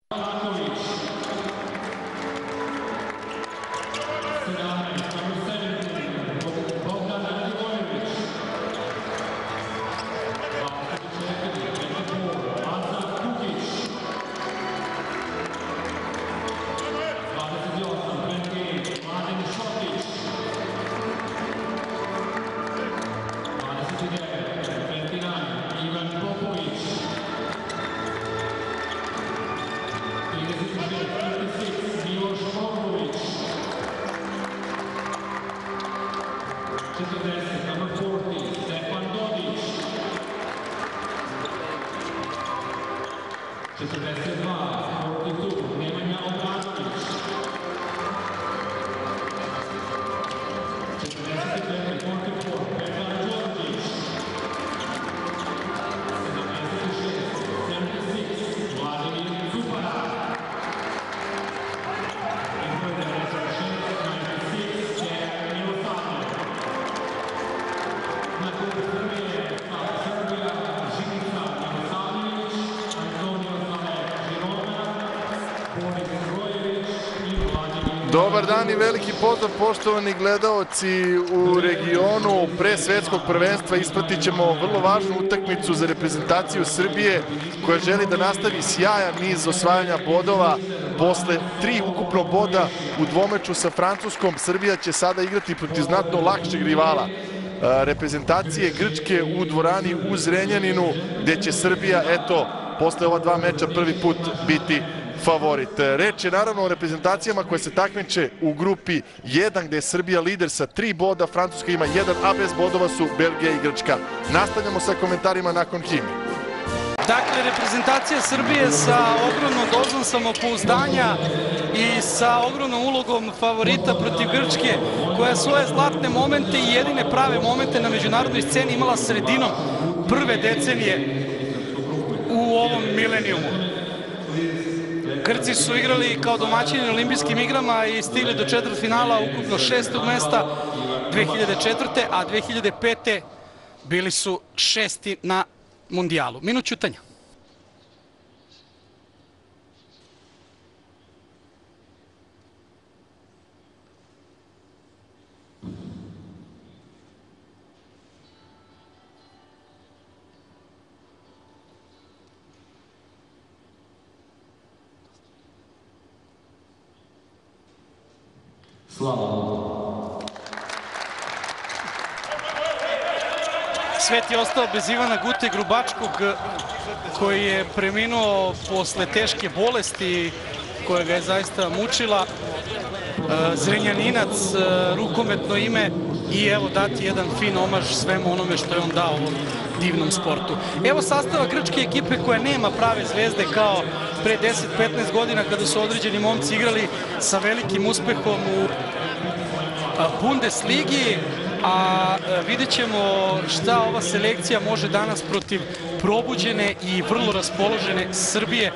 Dobar dan i veliki pozdrav poštovani gledaoci u regionu. Pre svetskog prvenstva ispratit ćemo vrlo važnu utakmicu za reprezentaciju Srbije koja želi da nastavi sjajan niz osvajanja bodova. Posle 3 ukupno boda u dvomeču sa Francuskom, Srbija će sada igrati protiv znatno lakšeg rivala reprezentacije Grčke u dvorani u Zrenjaninu, gde će Srbija, eto, posle ova 2 meča prvi put biti favorit. Reč je naravno o reprezentacijama koje se takmiče u grupi 1 gde je Srbija lider sa 3 boda, Francuska ima 1, a bez bodova su Belgija i Grčka. Nastavljamo sa komentarima nakon himne. Dakle, reprezentacija Srbije sa ogromnom dozom samopouzdanja i sa ogromnom ulogom favorita protiv Grčke, koja svoje zlatne momente i jedine prave momente na međunarodnoj sceni imala sredinom prve decenije u ovom milenijumu. Grci su igrali kao domaćini na olimpijskim igrama i stigli do četvrtfinala ukupno 6. mesta 2004. a 2005. bili su 6. na mundijalu. Minut ćutanja. Svet je ostao bez Ivana Gute Grubačkog, koji je preminuo posle teške bolesti koja ga je zaista mučila. Zrenjaninac, rukometno ime, i evo dati jedan fin omaž svemu onome što je on dao ovom divnom sportu. Evo sastava grčke ekipe koja nema prave zvezde kao pre 10-15 godina kada su određeni momci igrali sa velikim uspehom u Bundesligi, a vidjet ćemo šta ova selekcija može danas protiv probuđene i vrlo raspoložene Srbije.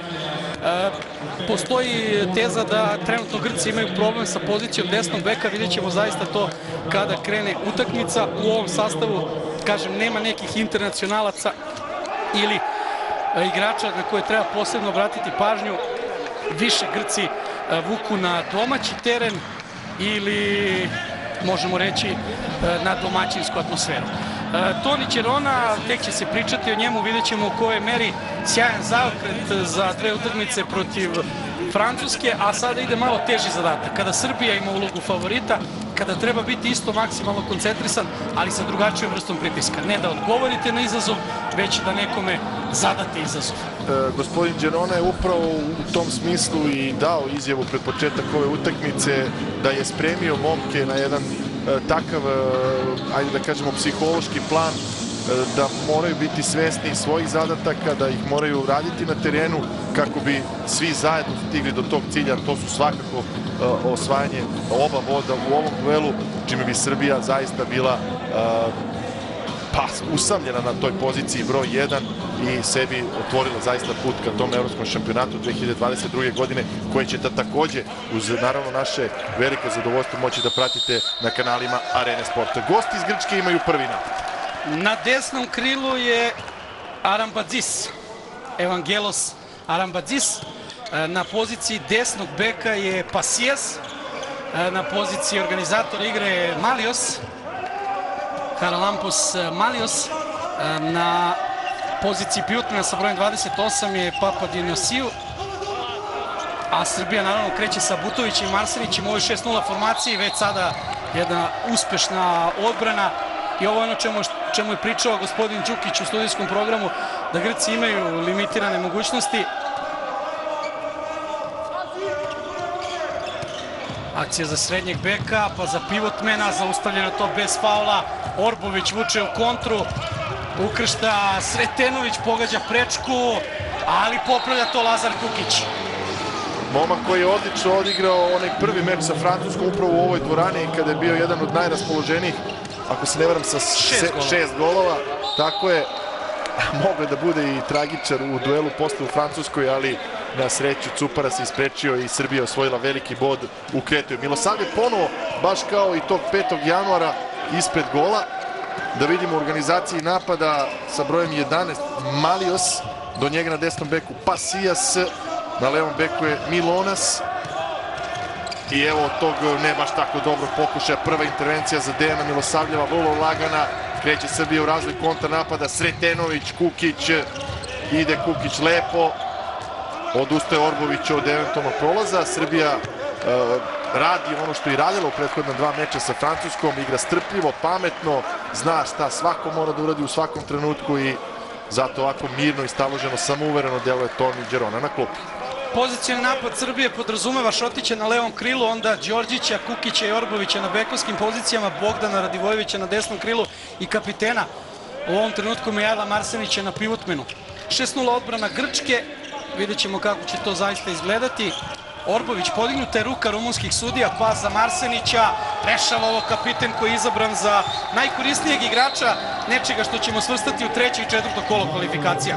Postoji teza da trenutno Grci imaju problem sa pozicijom desnog beka, vidjet ćemo zaista to kada krene utakmica. U ovom sastavu, kažem, nema nekih internacionalaca ili igrača na koje treba posebno obratiti pažnju. Više Grci vuku na domaći teren ili, možemo reći, na domaćinsku atmosferu. Toni Ćerona, tek će se pričati o njemu, vidjet ćemo u kojoj meri sjajan zaokret za 2 utakmice protiv Francuske, a sada ide malo teži zadatak. Kada Srbija ima ulogu favorita, kada treba biti isto maksimalno koncentrisan, ali sa drugačijom vrstom pritiska. Ne da odgovorite na izazov, već da nekome zadate izazov. Gospodin Ćerona je upravo u tom smislu i dao izjavu pred početak ove utakmice da je spremio momke na jedan takav, ajde da kažemo, psihološki plan, da moraju biti svesni svojih zadataka, da ih moraju raditi na terenu kako bi svi zajedno stigli do tog cilja. To su svakako osvajanje oba boda u ovom duelu, čime bi Srbija zaista bila usamljena na toj poziciji broj 1 i sebi otvorila zaista put ka tom evropskom šampionatu 2022. godine, koje ćete takođe, uz naravno naše veliko zadovoljstvo, moći da pratite na kanalima Arene Sporta. Gosti iz Grčke imaju prvi napad. Na desnom krilu je Arambadzis, Evangelos Arambadzis. Na poziciji desnog beka je Pasijas. Na poziciji organizatora igre je Malios. Haralampos Malios. Na poziciji pivotmena sa brojem 28 je Papadinosiju. A Srbija naravno kreće sa Butovićem i Marsenićem u ovoj 6-0 formaciji. Već sada jedna uspešna odbrana. I ovo je ono čemu je pričao gospodin Đukić u studijskom programu, da Grci imaju limitirane mogućnosti. Akcija za srednjeg beka, pa za pivotmena, zaustavljeno to bez faula. Orbović vuče u kontru, ukršta Sretenović, pogađa prečku, ali popravlja to Lazar Kukić. Momak koji je odlično odigrao onaj prvi meč sa Francuskom upravo u ovoj dvorani kada je bio jedan od najraspoloženijih, ako se ne varam, sa 6 golova. Tako je, mogao da bude i tragičar u duelu posle u Francuskoj, ali na sreću Cupara se isprečio i Srbija osvojila veliki bod u Kretiju. Milosavljev ponovo, baš kao i tog 5. januara, ispred gola. Da vidimo u organizaciji napada sa brojem 11 Malios, do njega na desnom beku Pasijas, na levom beku je Milonas. I evo tog ne baš tako dobro pokušaja, prva intervencija za Dejana Milosavljeva, vrlo lagana. Kreće Srbija u razvoj kontranapada, Sretenović, Kukić, ide Kukić lepo. Odustaje Orbović od eventualnog prolaza. Srbija radi ono što je radila u prethodna 2 meča sa Francuskom, igra strpljivo, pametno, zna šta svako mora da uradi u svakom trenutku i zato ovako mirno i staloženo, samouvereno deluje Toni Đerona na klupi. Pozicioni napad Srbije podrazumeva Šotića na levom krilu, onda Đorđića, Kukića i Orbovića na bekovskim pozicijama, Bogdana Radivojevića na desnom krilu i kapitena u ovom trenutku Mijajla Marsenića na pivotmenu. 6-0 odbrana Grčke, vidjet ćemo kako će to zaista izgledati. Orbović, podignuta je ruka rumunskih sudija, pas za Marsenića, rešava ovo kapiten koji je izabran za najkorisnijeg igrača, nečega što ćemo svrstati u 3. i 4. kolo kvalifikacija.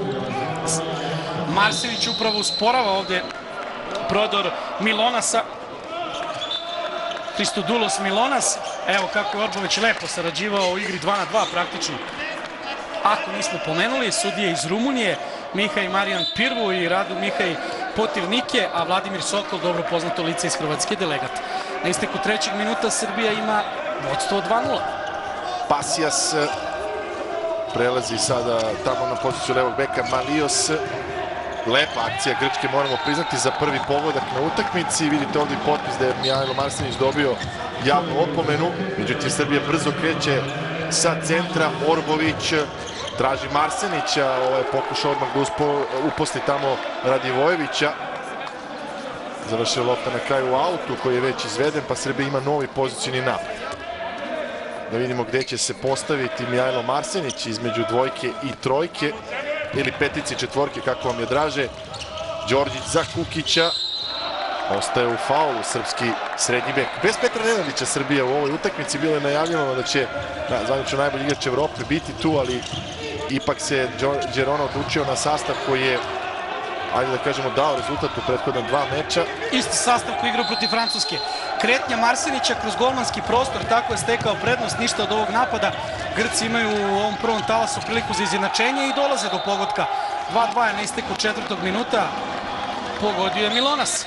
Marsenić upravo usporava ovde prodor Milonasa. Christodoulos Milonas. Evo kako je Orbović lepo sarađivao u igri 2-2 praktično. Ako nismo pomenuli, sudije iz Rumunije, Mihaj Marijan Pirvu i Radu Mihaj Potivnike, a Vladimir Sokol, dobro poznato lice iz Hrvatske, delegat. Na isteku 3. minuta Srbija ima vodstvo 2-0. Pasijas prelazi sada tamo na poziciju levog beka, Malios. Lepa akcija Grčke, moramo priznati, za prvi pogodak na utakmici. Vidite ovdje potpis da je Mijajlo Marsenić dobio javnu opomenu. Međutim, Srbija brzo kreće sa centra. Orbović traži Marsenića, ovo je pokušao odmah da uposli tamo Radivojevića. Završio lopta na kraju u autu koji je već izveden, pa Srbija ima novi pozicijni napad. Da vidimo gde će se postaviti Mijajlo Marsenić između 2 i 3. ili 5 i 4, kako vam je draže. Đorđić za Kukića. Ostaje u faulu srpski srednji bek. Bez Petra Nenadića Srbija u ovoj utakmici, bilo je najavljeno da će zvanično najbolji igrač Evrope biti tu, ali ipak se Đerona odlučio na sastav koji je, ajde da kažemo, dao rezultat u prethodna 2 meča. Isti sastav koji igrao protiv Francuske. Kretnja Marsenića kroz golmanski prostor, tako je stekao prednost, ništa od ovog napada. Grci imaju u ovom prvom talasu priliku za izjednačenje i dolaze do pogotka. 2-2 je na isteku 4. minuta. Pogodio je Milonas.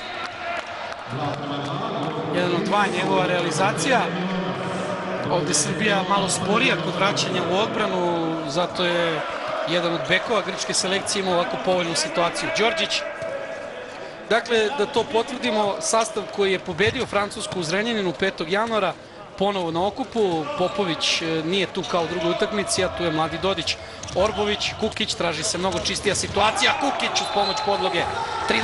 1 od 2 njegova realizacija. Ovde Srbija malo sporija kod vraćanja u odbranu, zato je jedan od bekova grčke selekcije imao ovako povoljnu situaciju. Đorđić. Dakle, da to potvrdimo, sastav koji je pobedio Francusku u Zrenjaninu 5. januara, ponovo na okupu. Popović nije tu kao u drugoj utakmici, a tu je mladi Dodić. Orbović, Kukić, traži se mnogo čistija situacija. Kukić uz pomoć podloge. 3-2.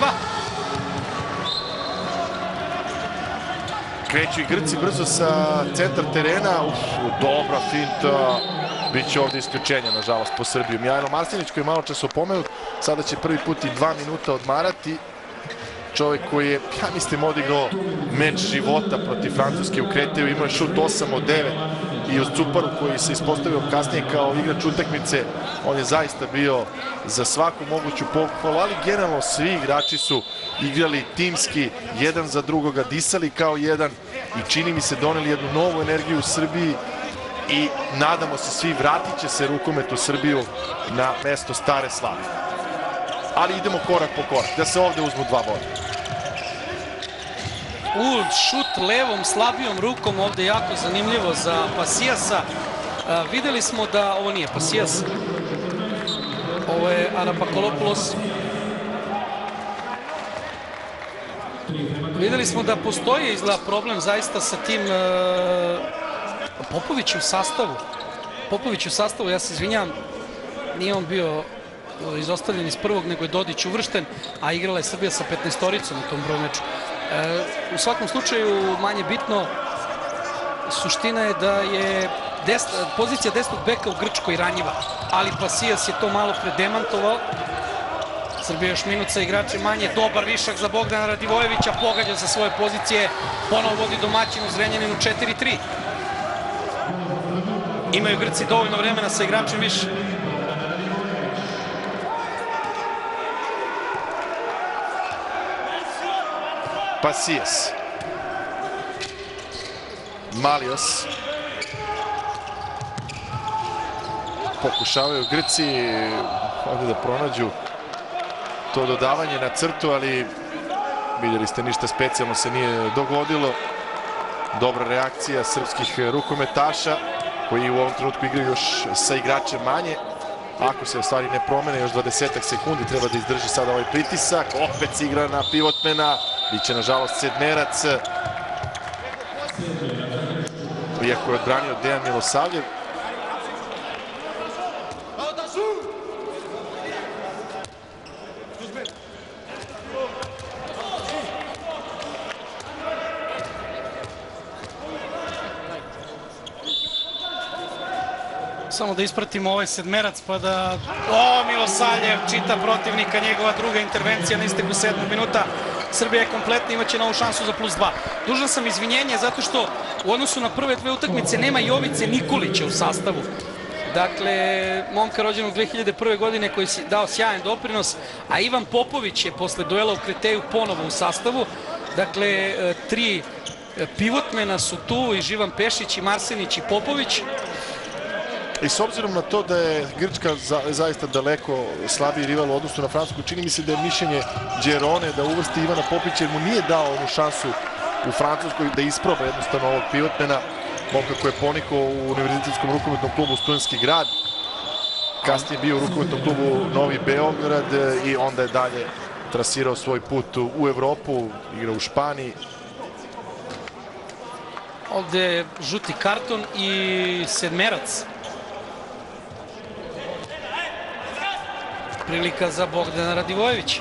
Kreću i Grci brzo sa centar terena. Dobra finta. Biće ovde isključenja, nažalost, po Srbiju. Mijajlo Marsenić, koji je malo čas opomenut, sada će prvi put i 2 minuta odmarati. Čovjek koji je, ja mislim, odigrao meč života protiv Francuske u Kretiju. Imao je šut 8 od 9 i uz Cuparu koji se ispostavio kasnije kao igrač utakmice. On je zaista bio za svaku moguću pohvalu, ali generalno svi igrači su igrali timski, jedan za drugoga, disali kao jedan i čini mi se doneli jednu novu energiju u Srbiji i nadamo se svi, vratit će se rukomet u Srbiju na mesto stare slave. ali idemo korak po korak, da se ovde uzmu 2 boda. Šut levom, slabijom rukom, ovde jako zanimljivo za Pasijasa. Videli smo da, ovo nije Pasijas, ovo je Arapakolopoulos. Videli smo da postoji izgleda problem zaista sa tim Popović u sastavu. Popović u sastavu, ja se izvinjam, nije on bio izostavljen iz prvog, nego je Dodić uvršten, a igrala je Srbija sa 15-oricom u tom broju meču. U svakom slučaju, manje bitno, suština je da je pozicija desnog beka u Grčkoj ranjiva, ali Pasijas je to malo predemantovao. Srbija još minut sa igračem manje, dobar višak za Bogdana Radivojevića, pogađa za svoje pozicije, ponovo vodi domaćin u Zrenjaninu 4-3. Imaju Grci dovoljno vremena sa igračem više. Pasijas. Malios. Pokušavaju Grci ovdje da pronađu to dodavanje na crtu, ali vidjeli ste, ništa specijalno se nije dogodilo. Dobra reakcija srpskih rukometaša koji u ovom trenutku igraju još sa igračem manje. Ako se stvari ne promene, još 20 sekundi treba da izdrži sada ovaj pritisak. Opet se igra na pivotmena, biće nažalost sedmerac. Iako je odbranio Dejan Milosavljev. Samo da ispratimo ovaj sedmerac pa da... Milosavljev čita protivnika, njegova druga intervencija na isteku 7. minuta. Srbija je kompletna, imaće novu šansu za +2. Dužan sam izvinjenje zato što u odnosu na prve 2 utakmice nema Jovice Nikolića u sastavu. Dakle, momka rođenog 2001. godine koji je dao sjajan doprinos, a Ivan Popović je posle duela u Kreteju ponovo u sastavu. Dakle, 3 pivotmena su tu, i Živan Pešić, i Marsenić, i Popović. I s obzirom na to da je Grčka zaista daleko slabiji rival u odnosu na Francusku, čini mi se da je mišljenje Đerone da uvrsti Ivana Popovića, jer mu nije dao onu šansu u Francuskoj da isproba jednostavno ovog pivotmena, momka koji je ponikao u Univerzitetskom rukometnom klubu Studentski grad, kasnije bio u rukometnom klubu Novi Beograd i onda je dalje trasirao svoj put u Evropu, igrao u Španiji. Ovde je žuti karton i sedmerac. Prilika za Bogdana Radivojevića.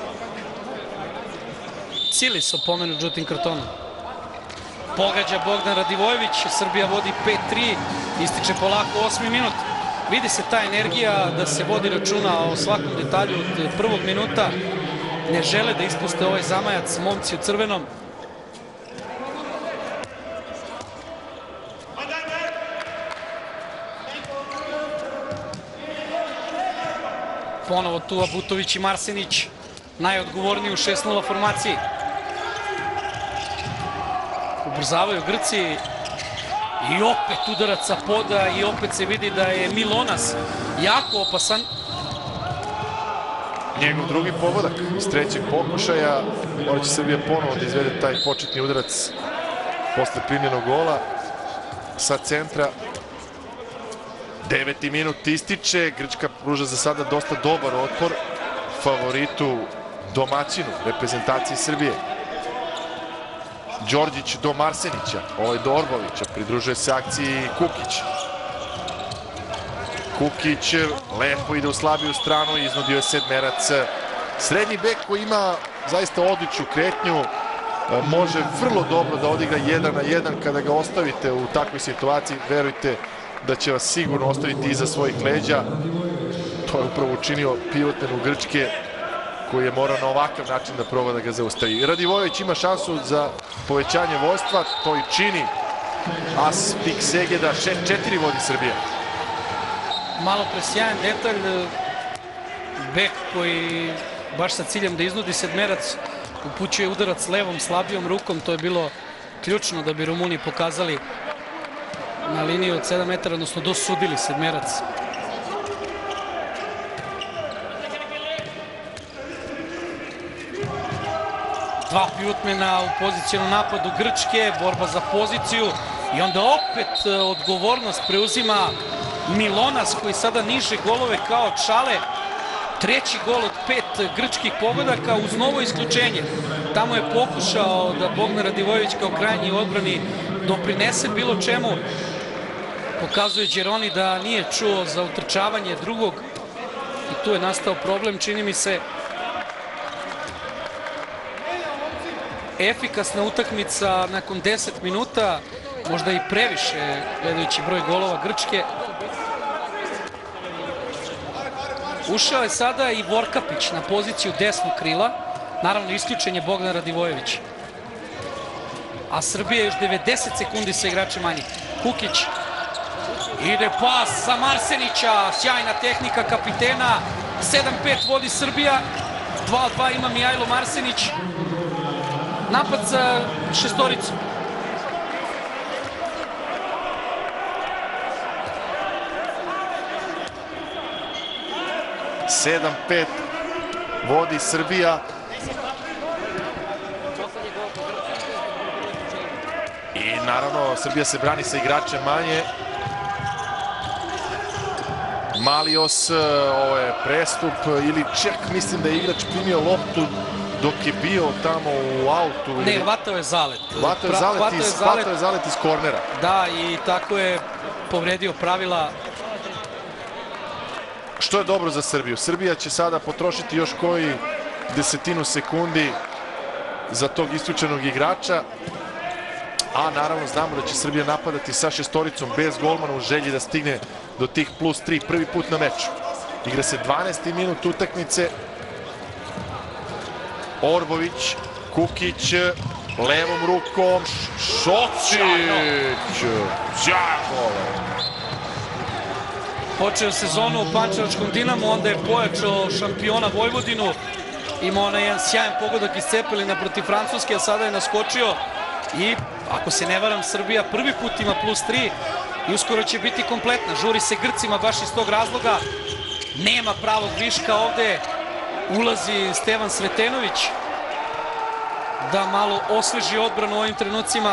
Cilis opomenut žutim kartonom. Pogađa Bogdan Radivojević, Srbija vodi 5-3, ističe polako 8. minut. Vidi se ta energija da se vodi računa o svakom detalju od prvog minuta. Ne žele da ispuste ovaj zamajac, momci u crvenom. Ponovo tu Abutović i Marsenić, najodgovorniji u 6-0 formaciji. Ubrzavaju Grci i opet udarac sa poda i opet se vidi da je Milonas jako opasan. Njegov drugi pogodak iz 3. pokušaja. Morat će Srbija ponovo da izvede taj početni udarac posle primljenog gola sa centra. 9. minut ističe, Grčka pruža za sada dosta dobar otpor favoritu domaćinu reprezentaciji Srbije. Đorđić do Marsenića, ovo je do Orbovića, pridružuje se akciji Kukić. Kukić lepo ide u slabiju stranu, iznudio je sedmerac. Srednji bek koji ima zaista odličnu kretnju, može vrlo dobro da odigra 1 na 1 kada ga ostavite u takvoj situaciji, verujte da će vas sigurno ostaviti iza svojih leđa. To je upravo učinio pivotmen u Grčke, koji je morao na ovakav način da proba da ga zaustavi. Radivojević ima šansu za povećanje vojstva, to i čini. As Pik Segeda, 6-4 vodi Srbija. Malo presjajan detalj, bek koji baš sa ciljem da iznudi sedmerac upućuje udarac levom slabijom rukom, to je bilo ključno da bi Rumuni pokazali na liniju od 7 metara, odnosno dosudili sedmerac. Dva pijutmena u pozicijnom napadu Grčke, borba za poziciju i onda opet odgovornost preuzima Milonas koji sada niže golove kao Čale. Treći gol od 5 grčkih pogodaka uz novo isključenje. Tamo je pokušao da Bogdan Radivojević kao krajnji odbrani doprinese bilo čemu. Pokazuje Đeroni da nije čuo za utrčavanje drugog i tu je nastao problem, čini mi se. Efikasna utakmica nakon 10 minuta, možda i previše gledajući broj golova Grčke. Ušao je sada i Vorkapić na poziciju desnog krila. Naravno, isključen je Bogdan Radivojević. A Srbija još 90 sekundi sa igračem manje. Kukić. Ide pas za Marsenića. Sjajna tehnika kapitena. 7-5 vodi Srbija. 2-2 ima Mijajlo Marsenić. Napad za šestoricu. Sedam, 5 vodi Srbija. I naravno Srbija se brani sa igračem manje. Malios, ovo je prestup ili čak mislim da je igrač primio loptu dok je bio tamo u autu. Ne, vatao je zalet. Vatao je zalet iz kornera. Da, i tako je povredio pravila. Što je dobro za Srbiju. Srbija će sada potrošiti još koji desetinu sekundi za tog isključenog igrača. A naravno znamo da će Srbija napadati sa šestoricom bez golmana u želji da stigne do tih +3 prvi put na meču. Igra se 12. minut utakmice. Orbović, Kukić, levom rukom, Šocić. Sjajno. Počeo sezonu u Pančevačkom Dinamu, onda je pojačao šampiona Vojvodinu. Imao onaj jedan sjajan pogodak iz Cepelina protiv Francuske, a sada je naskočio. I, ako se ne varam, Srbija prvi put ima +3 i uskoro će biti kompletna. Žuri se Grcima baš iz tog razloga. Nema pravog viška ovde. Ulazi Stevan Sretenović da malo osveži odbranu u ovim trenucima.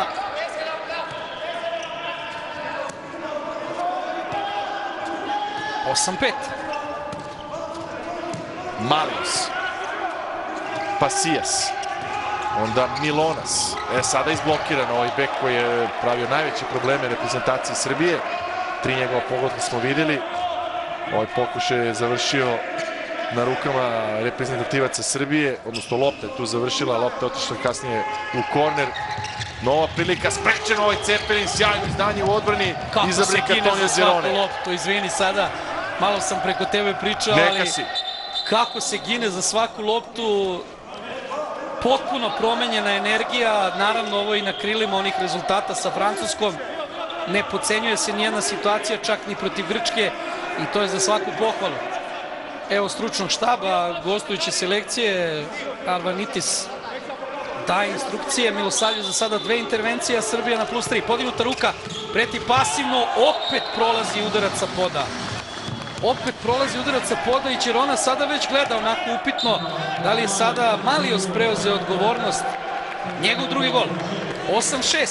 Malios. Pasijas. Onda Milonas. Sada izblokiran ovaj bek koji je pravio najveće probleme reprezentacije Srbije. 3 njegova pogodka smo vidjeli. Ovaj pokušaj je završio na rukama reprezentativaca Srbije, odnosno lopta je tu završila, lopta je otišla kasnije u korner. Nova prilika, sprečen ovaj Cepelin, sjajno izdanje u odbrani. Kako se gine za svaku loptu, izvini sada, malo sam preko tebe pričao, ali kako se gine za svaku loptu. Potpuno promenjena energija, naravno ovo i na krilima onih rezultata sa Francuskom. Ne podcenjuje se nijedna situacija, čak ni protiv Grčke i to je za svaku pohvalu. Evo stručnog štaba, gostujuće selekcije, Arvanitis daje instrukcije, Milosavljević za sada 2 intervencije, Srbija na +3. Podignuta ruka, preti pasivno, opet prolazi udarac sa poda. Opet prolazi udarac sa poda i Ćerona sada već gleda onako upitno da li je sada Malios preuzeo odgovornost. Njegov drugi gol. 8-6.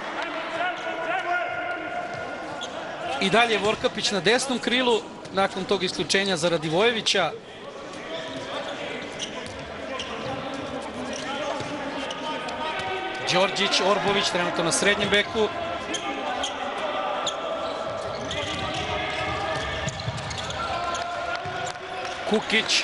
I dalje Vorkapić na desnom krilu nakon tog isključenja za Radivojevića. Đorđić, Orbović trenutno na srednjem beku. Kukić.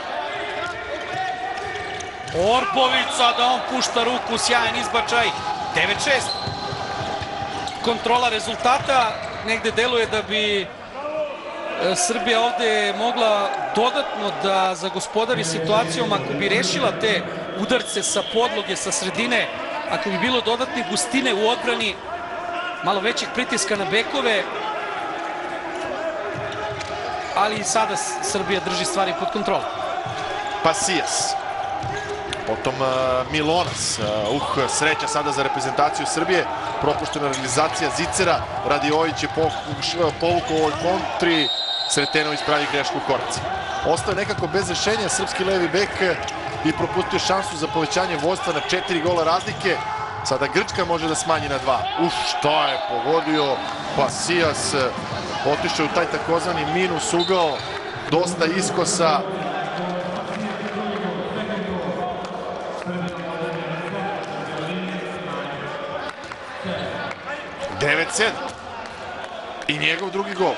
Orbović, sada on pušta ruku, sjajan izbačaj. 9-6. Kontrola rezultata. Negde deluje da bi Srbija ovde mogla dodatno da zagospodari situacijom ako bi rešila te udarce sa podloge, sa sredine, ako bi bilo dodatne gustine u odbrani, malo većeg pritiska na bekove, ali i sada Srbija drži stvari pod kontrolom. Pasijas. Potom Milonas. Sreća sada za reprezentaciju Srbije. Propuštena realizacija Zicera. Radivojević je povukao u ovoj kontri. Sretenović pravi grešku u koraci. Ostao je nekako bez rešenja srpski levi bek i propustio šansu za povećanje vodstva na 4 gola razlike. Sada Grčka može da smanji na 2. Šta je pogodio Pasijas, otišao u taj takozvani minus ugao, dosta iskosa. I njegov drugi gol.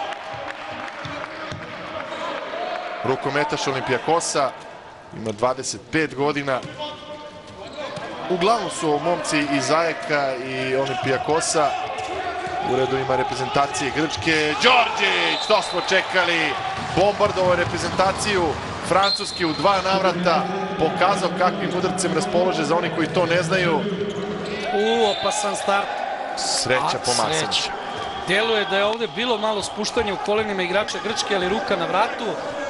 Rukometaš Olimpijakosa, ima 25 godina. Uglavnom su momci iz Ajeka i Olimpijakosa. U redovima reprezentacije Grčke. Đorđić, to smo čekali. Bombardovao reprezentaciju Francuske u 2 navrata. Pokazao kakvim udarcem raspolože za oni koji to ne znaju. Opasan start. Sreća po Marsaniću. Deluje da je ovde bilo malo spuštanje u kolenima igrača Grčke, ali ruka na vratu.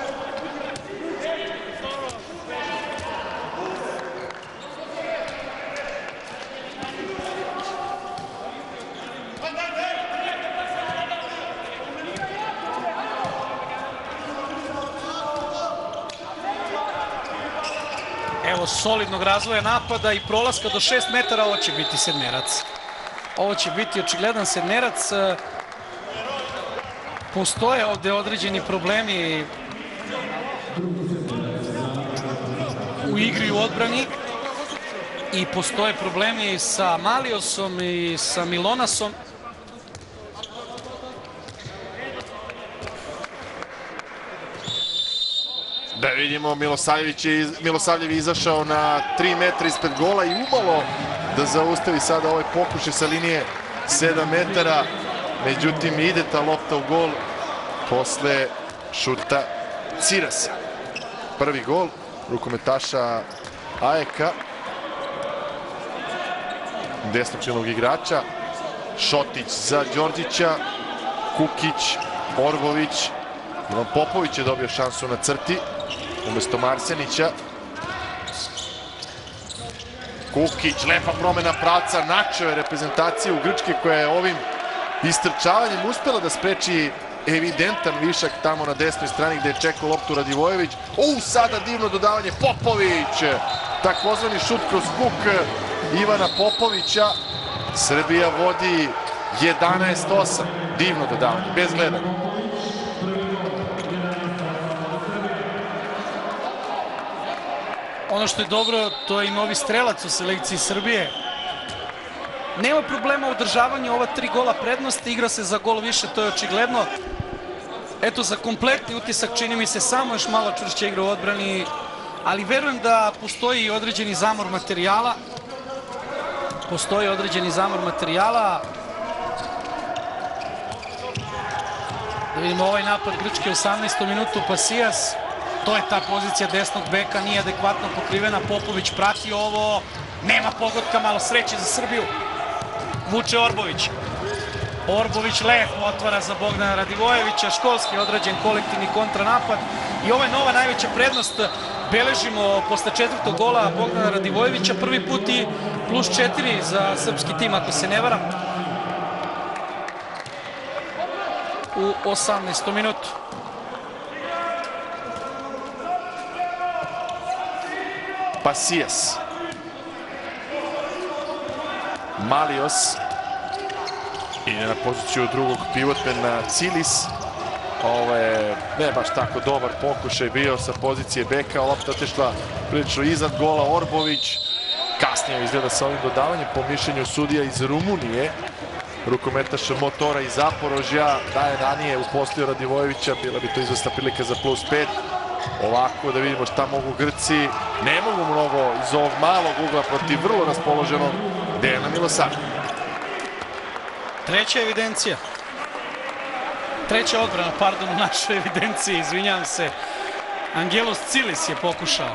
Evo solidnog razvoja napada i prolaska do 6 metara, ovo će biti sedmerac. Ovo će biti očigledan sedmerac. Postoje ovde određeni problemi u igri i u odbrani i postoje problemi sa Maliosom i sa Milonasom. Da vidimo, Milosavljev je izašao na 3 metra ispred gola i umalo da zaustavi sada ovaj pokušaj sa linije 7 metara. Međutim, ide ta lopta u gol posle šuta Cirasa. Prvi gol rukometaša Ajeka, desnog igrača. Šotić za Đorđića, Kukić, Orbović. Ivan Popović je dobio šansu na crti umesto Marsenića. Kukić, lepa promena pravca, načeo je reprezentaciju Grčke koja je ovim istrčavanjem uspela da spreči evidentan višak tamo na desnoj strani gde je čekao loptu Radivojević. Sada divno dodavanje, Popović, takozvani šut kroz huk Ivana Popovića. Srbija vodi 11-8, divno dodavanje, bez gledanja. Ono što je dobro, to je i novi strelac u selekciji Srbije. Nema problema u održavanju ova 3 gola prednosti, igra se za gol više, to je očigledno. Eto, za kompletni utisak čini mi se samo još malo čvršća igra u odbrani, ali verujem da postoji i određeni zamor materijala. Postoji određeni zamor materijala. Da vidimo ovaj napad Grčke u 18. minutu, Pasijas. To je ta pozicija desnog beka, nije adekvatno pokrivena. Popović prati ovo, nema pogotka, malo sreće za Srbiju. Vuče Orbović. Orbović lepo otvara za Bogdana Radivojevića, školski odrađen kolektivni kontranapad. I ovo je nova najveća prednost. Beležimo posle 4. gola Bogdana Radivojevića, prvi put i +4 za srpski tim, ako se ne varam. U 18. minutu. Pasijas. Malios. Ide na poziciju drugog pivotmena Cilis. Ovo je ne baš tako dobar pokušaj bio sa pozicije beka. Lopta otišla prilično iznad gola. Orbović kasnije izgleda sa ovim dodavanjem po mišljenju sudija iz Rumunije. Rukometaš Motora iz Zaporožja. Da je ranije uposlio Radivojevića, bila bi to izvesna prilika za +5. Ovako da vidimo šta mogu Grci. Ne mogu mnogo iz ovog malog ugla protiv vrlo raspoloženog Dejana Milosavljevića. Treća evidencija. Treća odbrana, pardon, u našoj evidenciji, izvinjam se. Angelos Cilis je pokušao.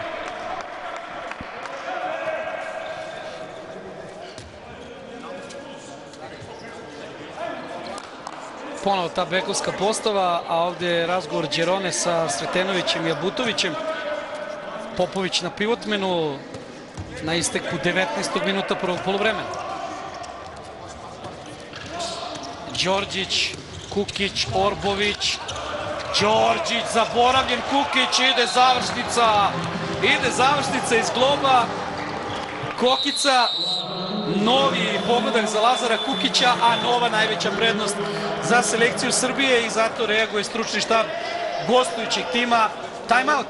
Ponovo ta bekovska postava, a ovde je razgovor Đerone sa Sretenovićem i Abutovićem. Popović na pivotmenu na isteku 19. minuta prvog poluvremena. Đorđić, Kukić, Orbović. Đorđić, zaboravljen Kukić, ide završnica. ide završnica iz globa, Kokica, novi pogodak za Lazara Kukića, a nova najveća prednost za selekciju Srbije i zato reaguje stručni štab gostujućeg tima. Timeout.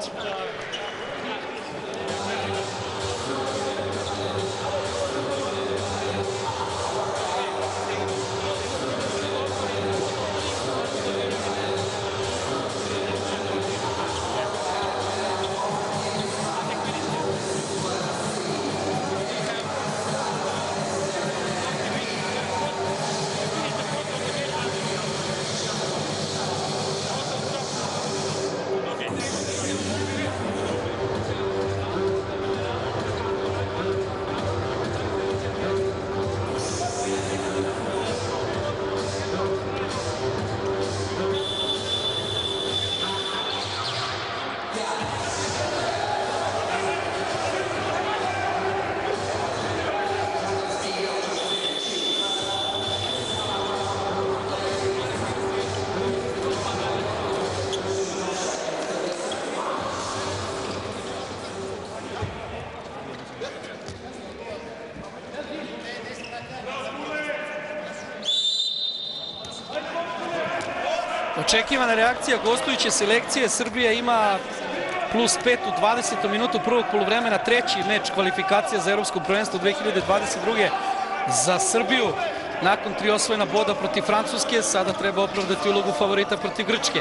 Očekivana reakcija gostujuće selekcije. Srbija ima +5 u 20. minutu prvog poluvremena, treći meč kvalifikacija za Evropsko prvenstvo 2022. za Srbiju. Nakon 3 osvojena boda protiv Francuske, sada treba opravdati ulogu favorita protiv Grčke.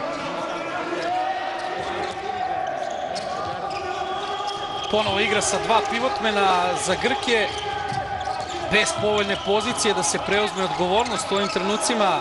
Ponovo igra sa 2 pivotmena za Grke, bez povoljne pozicije da se preuzme odgovornost u ovim trenucima.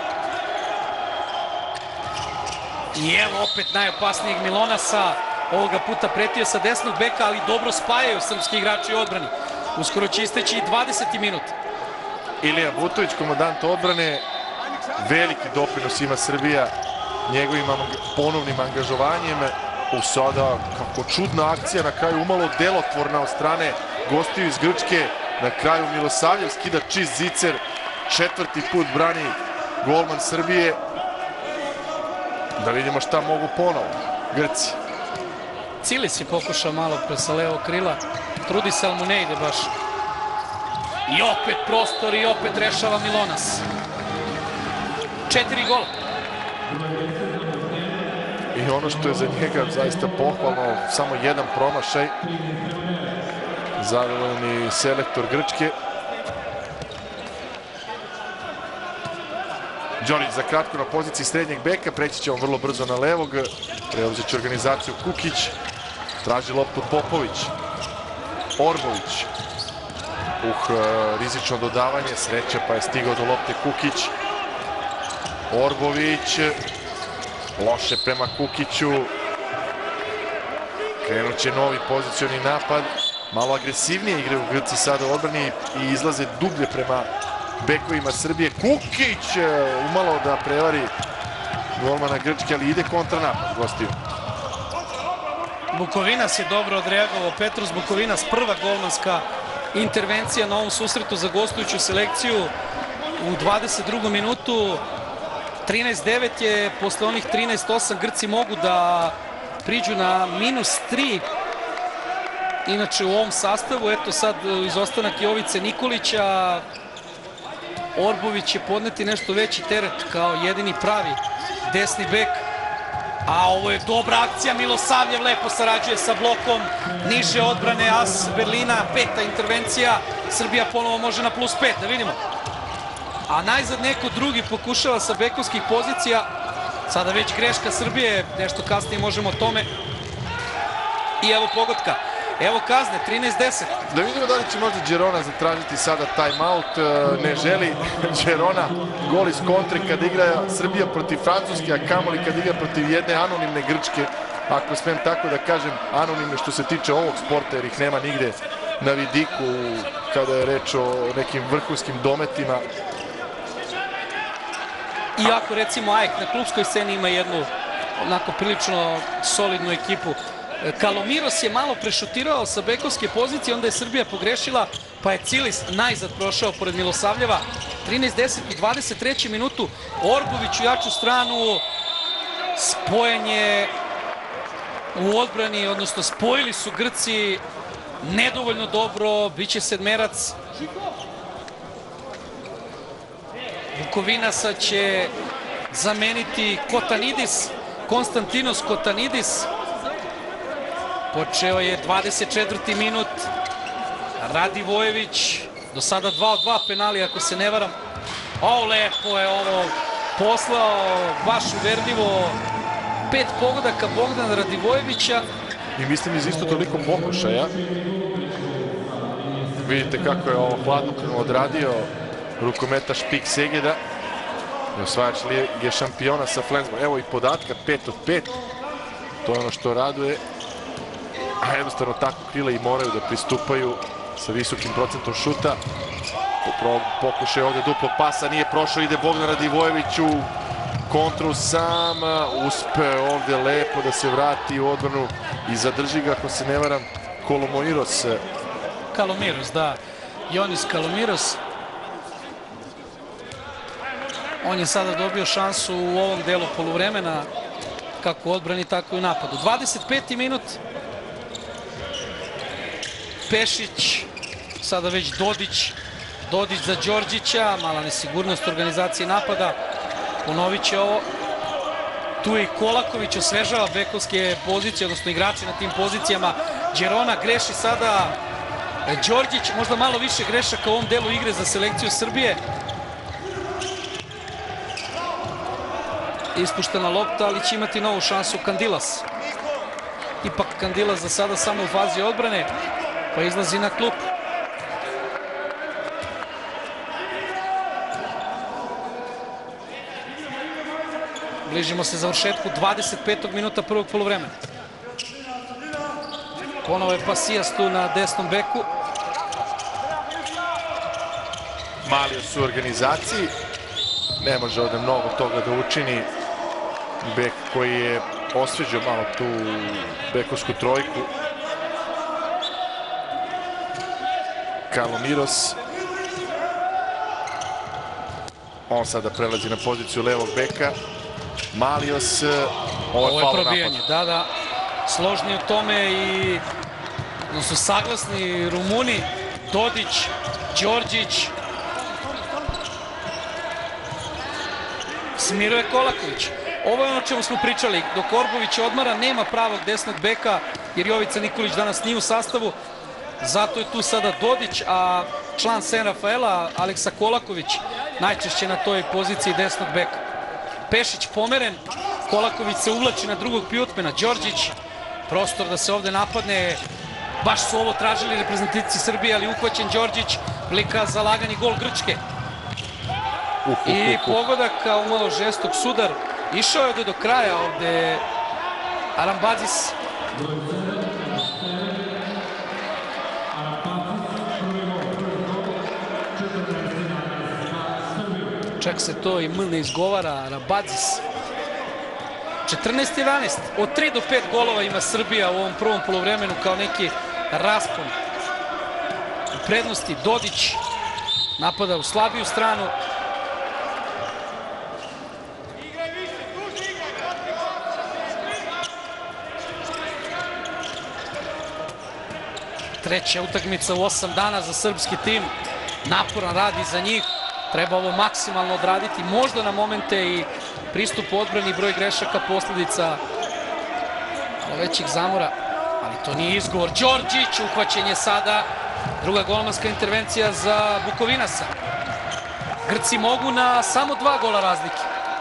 I evo opet najopasnijeg Milonasa, ovoga puta pretio sa desnog beka, ali dobro spajaju srpski igrači u odbrani. Uskoro će isteći 20. minut. Ilija Butović, komandant odbrane, veliki doprinos ima Srbija njegovim ponovnim angažovanjem. U sada, kako čudna akcija, na kraju umalo delotvorna od strane gostiju iz Grčke. Na kraju Milosavljev skida čist zicer, 4. put brani golman Srbije. Da vidimo šta mogu ponovo Grci. Cilis je pokušao malo pre sa levog krila. Trudi se, ali mu ne ide baš. I opet prostor i opet rešava Milonas. 4 gola. I ono što je za njega zaista pohvalno, samo jedan promašaj. Zadovoljni selektor Grčke. Đonić za kratko na poziciji srednjeg beka, preći će on vrlo brzo na levog, preuzet će organizaciju Kukić, traži loptu Popović, Orbović, rizično dodavanje, sreća pa je stigao do lopte Kukić, Orbović, loše prema Kukiću, krenut će novi pozicioni napad, malo agresivnije igraju Grci sada u odbrani i izlaze dublje prema bekovima Srbije. Kukić umalo da prevari golmana Grčke, ali ide kontranapad gostiju. Bukovinas je dobro odreagovao. Petrus Bukovinas, prva golmanska intervencija na ovom susretu za gostujuću selekciju u 22. minutu. 13-9 je, posle onih 13-8 Grci mogu da priđu na -3. Inače u ovom sastavu, eto sad izostanak Jovice Nikolića, Orbović će podneti nešto veći teret kao jedini pravi desni bek. A ovo je dobra akcija, Milosavljev lepo sarađuje sa blokom niže odbrane, as Berlina, 5. intervencija, Srbija ponovo može na +5, da vidimo. A najzad neko drugi pokušava sa bekovskih pozicija, sada već greška Srbije, nešto kasnije možemo o tome. I evo pogotka. Evo kazne, 13-10. Da vidimo da li će možda Đerona zatražiti sada timeout. Ne želi Đerona gol iz kontre kada igra Srbija protiv Francuske, a kamoli kada igra protiv jedne anonimne Grčke. Ako smem tako da kažem, anonimne što se tiče ovog sporta, jer ih nema nigde na vidiku kada je reč o nekim vrhunskim dometima. Iako recimo AEK na klubskoj sceni ima jednu onako prilično solidnu ekipu. Kalomiros je malo prešutirao sa bekovske pozicije, onda je Srbija pogrešila, pa je Cilis najzad prošao pored Milosavljeva. 13-10 u 23. minutu. Orbović u jaču stranu. Spojenje u odbrani, odnosno spojili su Grci nedovoljno dobro, biće sedmerac. Bukovinasa će zameniti Kotanidis, Konstantinos Kotanidis. Počeo je 24. minut. Radivojević, do sada 2 od 2 penali, ako se ne varam. O, lepo je ovo poslao, baš uverljivo. 5 pogodaka Bogdana Radivojevića. I mislim iz isto toliko pokušaja. Vidite kako je ovo hladnokrvno odradio rukometaš PIK Segeda. I osvajač Lige šampiona sa Flensburgom. Evo i podatka, 5 od 5. To je ono što raduje. A jednostavno tako krila i moraju da pristupaju sa visokim procentom šuta. Pokušaj ovde duplog pasa, nije prošao, ide Bogdan Radivojević u kontru sam, uspe ovde lepo da se vrati u odbranu i zadrži ga, ako se ne varam, Kalomiros. Kalomiros, da. Jonis Kalomiros. On je sada dobio šansu u ovom delu poluvremena, kako u odbrani, tako i u napadu. 25. minut. Pešić, sada već Dodić. Dodić za Đorđića, mala nesigurnost organizacije napada. Ponovit će ovo. Tu je i Kolaković, osvežava bekovske pozicije, odnosno igrači na tim pozicijama. Đerona greši sada. Đorđić, možda malo više grešaka u ovom delu igre za selekciju Srbije. Ispuštena lopta, ali će imati novu šansu Kandilas. Ipak Kandilas za sada samo u fazi odbrane, pa izlazi na klupu. Bližimo se završetku 25. minuta prvog poluvremena. Ponovo je Pasijas tu na desnom beku. Malios u organizaciji. Ne može ovde mnogo toga da učini. Bek koji je osveđao malo tu bekovsku trojku. Kalomiros. On sada prelazi na poziciju levog beka. Malios. Ovo je probijanje, da. Složni u tome i su saglasni Rumuni. Dodić, Đorđić. Smiruje Kolaković. Ovo je ono o čemu smo pričali. Dok Orbović odmara, nema pravog desnog beka, jer Jovica Nikolić danas nije u sastavu. Zato je tu sada Dodić, a član Sen Rafaela, Aleksa Kolaković, najčešće na toj poziciji desnog beka. Pešić pomeren, Kolaković se uvlači na drugog pijutmena. Đorđić, prostor da se ovde napadne. Baš su ovo tražili reprezentativci Srbije, ali uhvaćen Đorđić, prilika za lagani gol Grčke. I pogodak kao malo žestok sudar. Išao je do kraja ovde Arambadzis. Čak se to i M ne izgovara, Arambadzis. 14-11. Od 3 do 5 golova ima Srbija u ovom prvom poluvremenu kao neki raspon. U prednosti Dodić napada u slabiju stranu. Treća utakmica u 8 dana za srpski tim. Naporan rad za njih. Treba ovo maksimalno odraditi. Možda na momente i pristup u odbrani i broj grešaka posledica većih zamora. Ali to nije izgovor. Đorđić, uhvaćen je sada. Druga golmanska intervencija za Bukovinasa. Grci mogu na samo 2 gola razlike.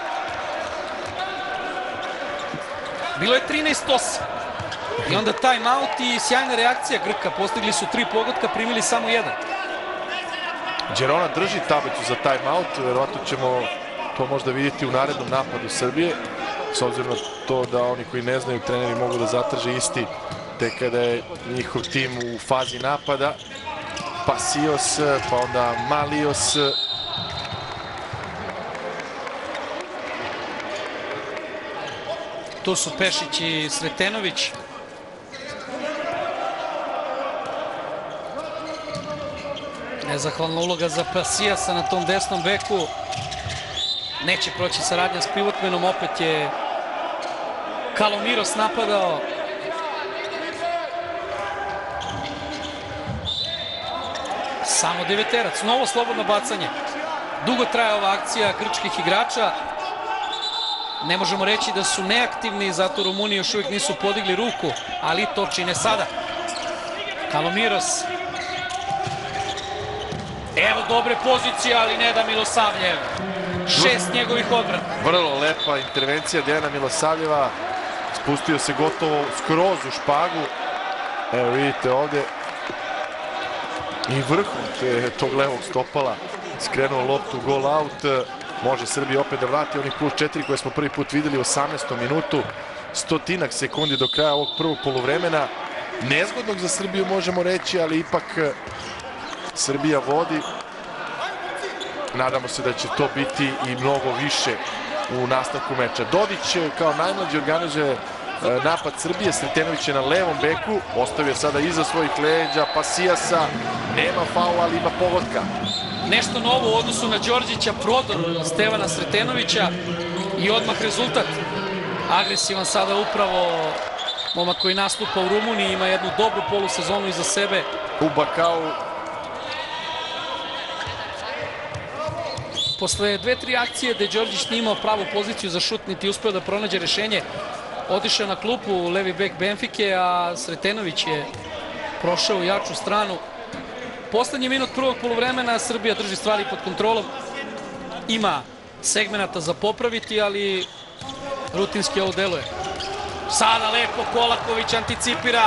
Bilo je 13-8. I onda time-out i sjajna reakcija Grka. Postigli su 3 pogotka, primili samo 1. Đerona drži tablicu za time-out. Verovatno ćemo to možda vidjeti u narednom napadu Srbije. S obzirom na to da oni koji ne znaju, treneri mogu da zatraže isti tek kada je njihov tim u fazi napada. Pasijos, pa onda Malios. Tu su Pešić i Sretenović. Nezahvalna uloga za Pasijasa na tom desnom beku. Neće proći saradnja s pivotmenom, opet je Kalomiros napadao. Samo deveterac, novo slobodno bacanje. Dugo traje ova akcija grčkih igrača. Ne možemo reći da su neaktivni, zato Rumuni još uvijek nisu podigli ruku, ali to čine sada. Kalomiros. Evo dobre pozicije, ali ne da Milosavljev. 6 njegovih odbrana. Vrlo lepa intervencija Dejana Milosavljeva. Spustio se gotovo skroz u špagu. Evo vidite ovdje. I vrhom tog levog stopala skrenuo loptu, gol out. Može Srbija opet da vrati onih +4 koje smo prvi put videli u 18. minutu. 100 sekundi do kraja ovog prvog poluvremena. Nezgodnog za Srbiju možemo reći, ali ipak Srbija vodi. Nadamo se da će to biti i mnogo više u nastavku meča. Dodić kao najmlađi organizuje napad Srbije. Sretenović je na levom beku. Ostavio sada iza svojih leđa Pasijasa. Nema faula, ali ima pogotka. Nešto novo u odnosu na Đorđića, prodor Stevana Sretenovića i odmah rezultat. Agresivan sada upravo momak koji nastupa u Rumuniji, ima jednu dobru polusezonu iza sebe. U Bakau. Posle 2-3 akcije gde Đorđić nije imao pravu poziciju za šut, niti uspeo da pronađe rešenje, otišao na klupu levi bek Benfike, a Sretenović je prošao u jaču stranu. Poslednji minut prvog poluvremena, Srbija drži stvari pod kontrolom. Ima segmenata za popraviti, ali rutinski ovo deluje. Sada lepo Kolaković anticipira,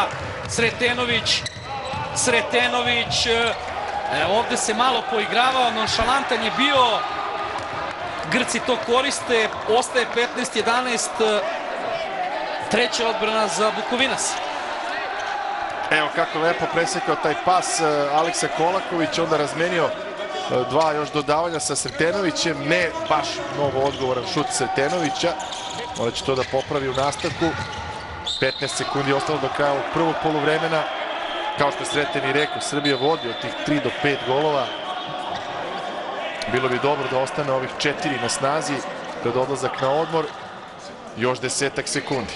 Sretenović, ovde se malo poigravao, nonšalantan je bio. Grci to koriste, ostaje 15-11, treća odbrana za Bukovinas. Evo kako lepo presekao taj pas Aleksa Kolaković, onda razmenio dva još dodavanja sa Sretenovićem. Ne baš mnogo odgovoran šut Sretenovića. Onda će to da popravi u nastavku. 15 sekundi je ostalo do kraja ovog prvog poluvremena. Kao što je Sreten i rekao, Srbija vodi od tih 3 do 5 golova. Bilo bi dobro da ostane ovih 4 na snazi pred odlazak na odmor. Još 10 sekundi.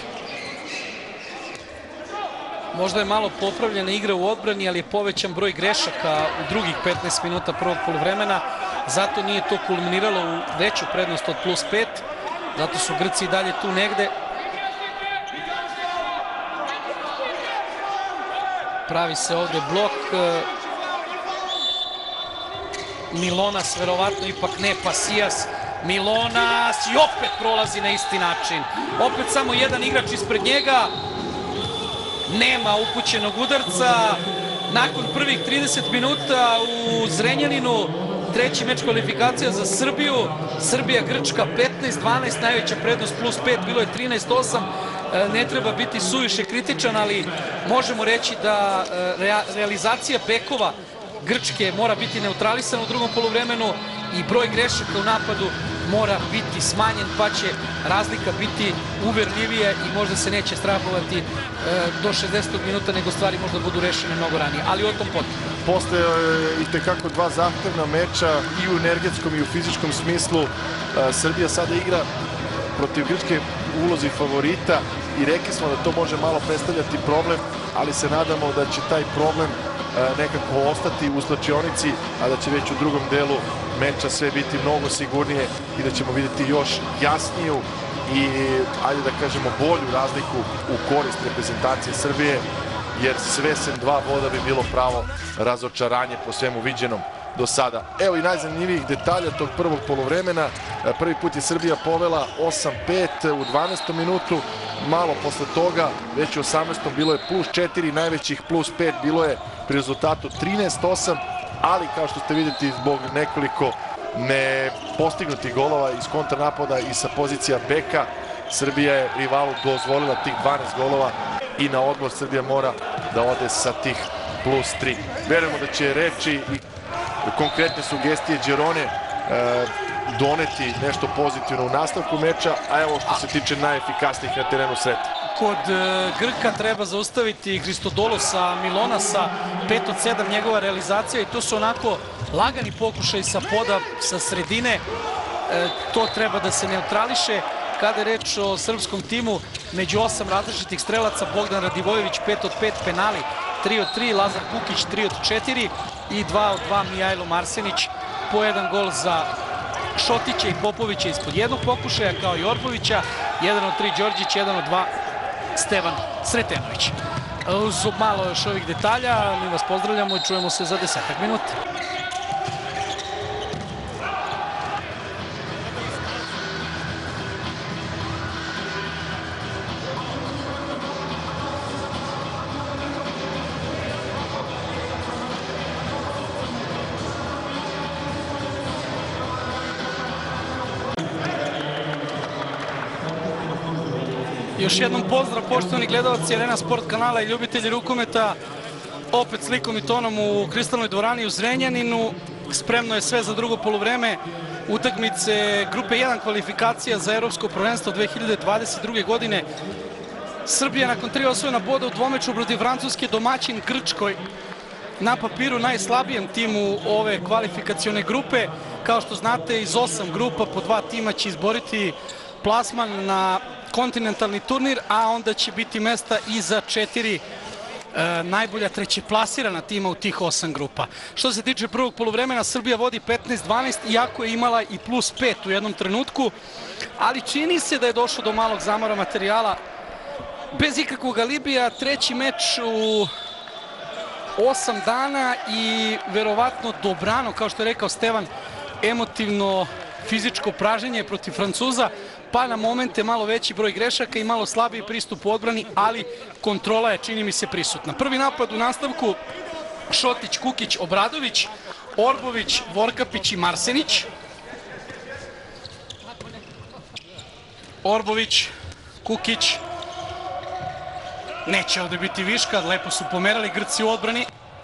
Možda je malo popravljena igra u odbrani, ali je povećan broj grešaka u drugih 15 minuta prvog poluvremena. Zato nije to kulminiralo u veću prednost od +5. Zato su Grci i dalje tu negde. Pravi se ovde blok. Milonas, verovatno ipak ne, Pasijas. Milonas i opet prolazi na isti način. Opet samo jedan igrač ispred njega. Nema upućenog udarca. Nakon prvih 30 minuta u Zrenjaninu, treći meč kvalifikacija za Srbiju. Srbija-Grčka 15-12, najveća prednost +5, bilo je 13-8. Ne treba biti suviše kritičan, ali možemo reći da realizacija bekova Grčke mora biti neutralisana u drugom poluvremenu i broj grešaka u napadu mora biti smanjen, pa će razlika biti uverljivije i možda se neće strahovati do 60. minuta, nego stvari možda budu rešene mnogo ranije, ali o tom potom. Posle itekako dva zahtevna meča i u energetskom i u fizičkom smislu, Srbija sada igra protiv Grčke u ulozi favorita i rekli smo da to može malo predstavljati problem, ali se nadamo da će taj problem nekako ostati u slačionici, a da će već u drugom delu meča sve biti mnogo sigurnije i da ćemo vidjeti još jasniju i, ajde da kažemo, bolju razliku u korist reprezentacije Srbije, jer sve sem 2 boda bi bilo pravo razočaranje po svemu viđenom do sada. Evo i najzanimljivijih detalja tog prvog poluvremena. Prvi put je Srbija povela 8-5 u 12. minutu. Malo posle toga, već u 18. bilo je +4, najvećih +5 bilo je pri rezultatu 13-8, ali kao što ste vidjeti, zbog nekoliko nepostignutih golova iz kontranapada i sa pozicija beka, Srbija je rivalu dozvolila tih 12 golova i na odmor Srbija mora da ode sa tih +3. Verujemo da će reči i konkretne sugestije Đerone doneti nešto pozitivno u nastavku meča, a evo što se tiče najefikasnijih na terenu Sreta. Kod Grka treba zaustaviti Hristodolosa, Milonasa, 5 od 7 njegova realizacija i to su onako lagani pokušaj sa poda, sa sredine. To treba da se neutrališe. Kada je reč o srpskom timu, među 8 različitih strelaca, Bogdan Radivojević 5 od 5, penali 3 od 3, Lazar Kukić 3 od 4. i 2 od 2 Mijajlo Marsenić, po jedan gol za Šotića i Popovića ispod jednog pokušaja, kao i Orbovića, 1 od 3 Đorđić, 1 od 2 Stevan Sretenović. Uz malo još ovih detalja, mi vas pozdravljamo i čujemo se za 10 minuta. Još jednom pozdrav poštovani gledalci Arena Sport kanala i ljubitelji rukometa. Opet slikom i tonom u Kristalnoj dvorani u Zrenjaninu. Spremno je sve za drugo poluvreme utakmice grupe 1 kvalifikacija za Evropsko prvenstvo 2022. godine. Srbija nakon 3 osvojena boda u dvomeču protiv Francuske, domaćin Grčkoj, na papiru najslabijem timu ove kvalifikacione grupe. Kao što znate, iz 8 grupa po 2 tima će izboriti plasman na kontinentalni turnir, a onda će biti mesta i za 4 najbolja trećeplasirana tima u tih 8 grupa. Što se tiče prvog poluvremena, Srbija vodi 15-12, iako je imala i plus 5 u jednom trenutku, ali čini se da je došlo do malog zamora materijala. Bez ikakvog alibija, treći meč u 8 dana i verovatno dobrano, kao što je rekao Stevan, emotivno fizičko praženje protiv Francuza, pa na momente malo veći broj grešaka i malo slabiji pristup u odbrani, ali kontrola je, čini mi se, prisutna. Prvi napad u nastavku: Šotić, Kukić, Obradović, Orbović, Vorkapić i Marsenić. Orbović, Kukić, neće ovde biti viška, lepo su pomerali Grci u odbrani.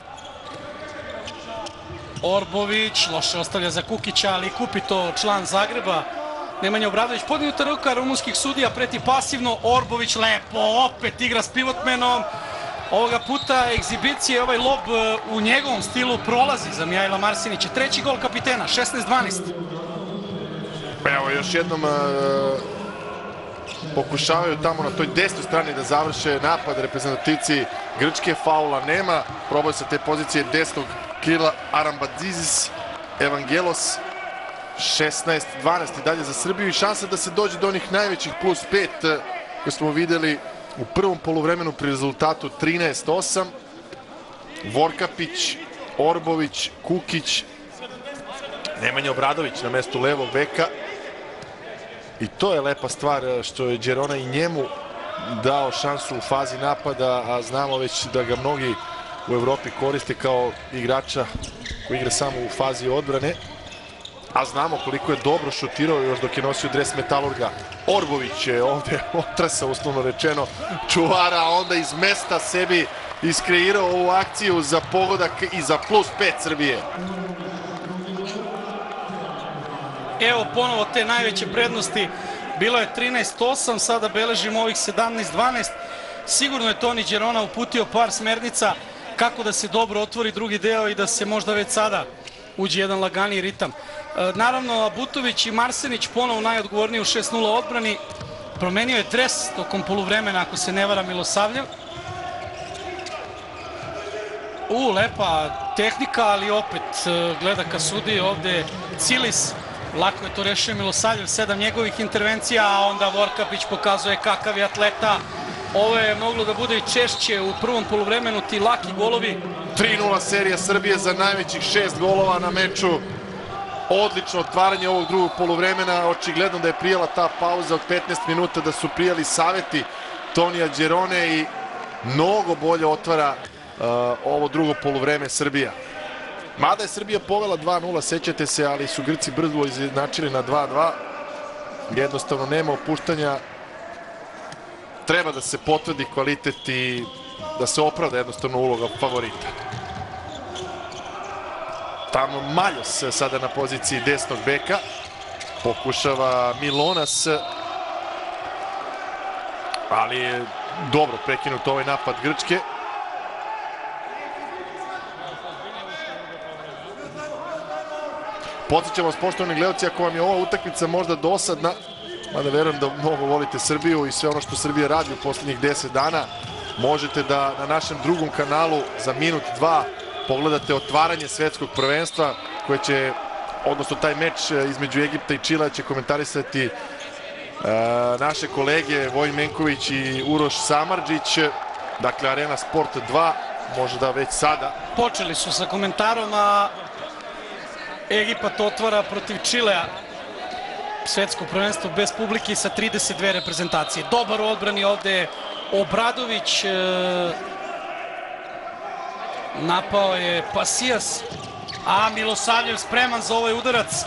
Orbović loše ostavlja za Kukića, ali kupi to član Zagreba, Nemanja Obradović. Podignuta ruka rumunskih sudija, preti pasivno. Orbović lepo opet igra s pivotmenom. Ovoga puta egzibicije, ovaj lob u njegovom stilu prolazi za Mijajla Marsenića. Treći gol kapitena, 16-12. Evo, još jednom pokušavaju tamo na toj desnoj strani da završe napad reprezentativci Grčke. Faula nema, probaju sa te pozicije desnog krila Arambadzizis, Evangelos. 16-12 i dalje za Srbiju i šansa da se dođe do onih najvećih plus 5 koje smo videli u prvom poluvremenu pri rezultatu 13-8. Vorkapić, Orbović, Kukić, Nemanja Obradović na mestu levog beka. I to je lepa stvar što je Đerona i njemu dao šansu u fazi napada, a znamo već da ga mnogi u Evropi koriste kao igrača koji igra samo u fazi odbrane. A znamo koliko je dobro šutirao još dok je nosio dres Metalurga. Orbović je ovde otrasa, uslovno rečeno, čuvara, a onda iz mesta sebi iskreirao ovu akciju za pogodak i za plus 5 Srbije. Evo ponovo te najveće prednosti. Bilo je 13-8, sada beležimo ovih 17-12. Sigurno je Toni Đerona uputio par smernica kako da se dobro otvori drugi deo i da se možda već sada uđe jedan laganiji ritam. Naravno, Butović i Marsenić ponovo najodgovorniji u 6-0 odbrani. Promenio je dres tokom poluvremena, ako se ne vara, Milosavljev. Lepa tehnika, ali opet gleda ka sudiji ovde Cilis. Lako je to rešio Milosavljev, 7 njegovih intervencija, a onda Vorkapić pokazuje kakav je atleta. Ovo je moglo da bude i češće u prvom poluvremenu, ti laki golovi. 3-0 serija Srbije za najvećih 6 golova na meču. Odlično otvaranje ovog drugog poluvremena. Očigledno da je prijela ta pauza od 15 minuta, da su prijeli saveti Tonija Đerone i mnogo bolje otvara ovo drugo poluvreme Srbija. Mada je Srbija povela 2-0, sećate se, ali su Grci brzo izjednačili na 2-2. Jednostavno nema opuštanja. Treba da se potvrdi kvalitet i da se opravda jednostavno uloga favorita. Tamo Maljos sada na poziciji desnog beka. Pokušava Milonas, ali je dobro prekinut ovaj napad Grčke. Podsjećam vas, poštovani gledalci, ako vam je ova utakmica možda dosadna, mada verujem da mnogo volite Srbiju i sve ono što Srbija radi u poslednjih 10 dana, možete da na našem drugom kanalu za minut, dva pogledate otvaranje svetskog prvenstva koje će, odnosno taj meč između Egipta i Čilea će komentarisati naše kolege Vojin Menković i Uroš Samardžić. Dakle, Arena Sport 2, možda već sada. Počeli su sa komentarom, a Egipat otvara protiv Čilea svetsko prvenstvo bez publike sa 32 reprezentacije. Dobar u odbrani ovde Obradović, napao je Pasijas, a Milosavljev spreman za ovaj udarac.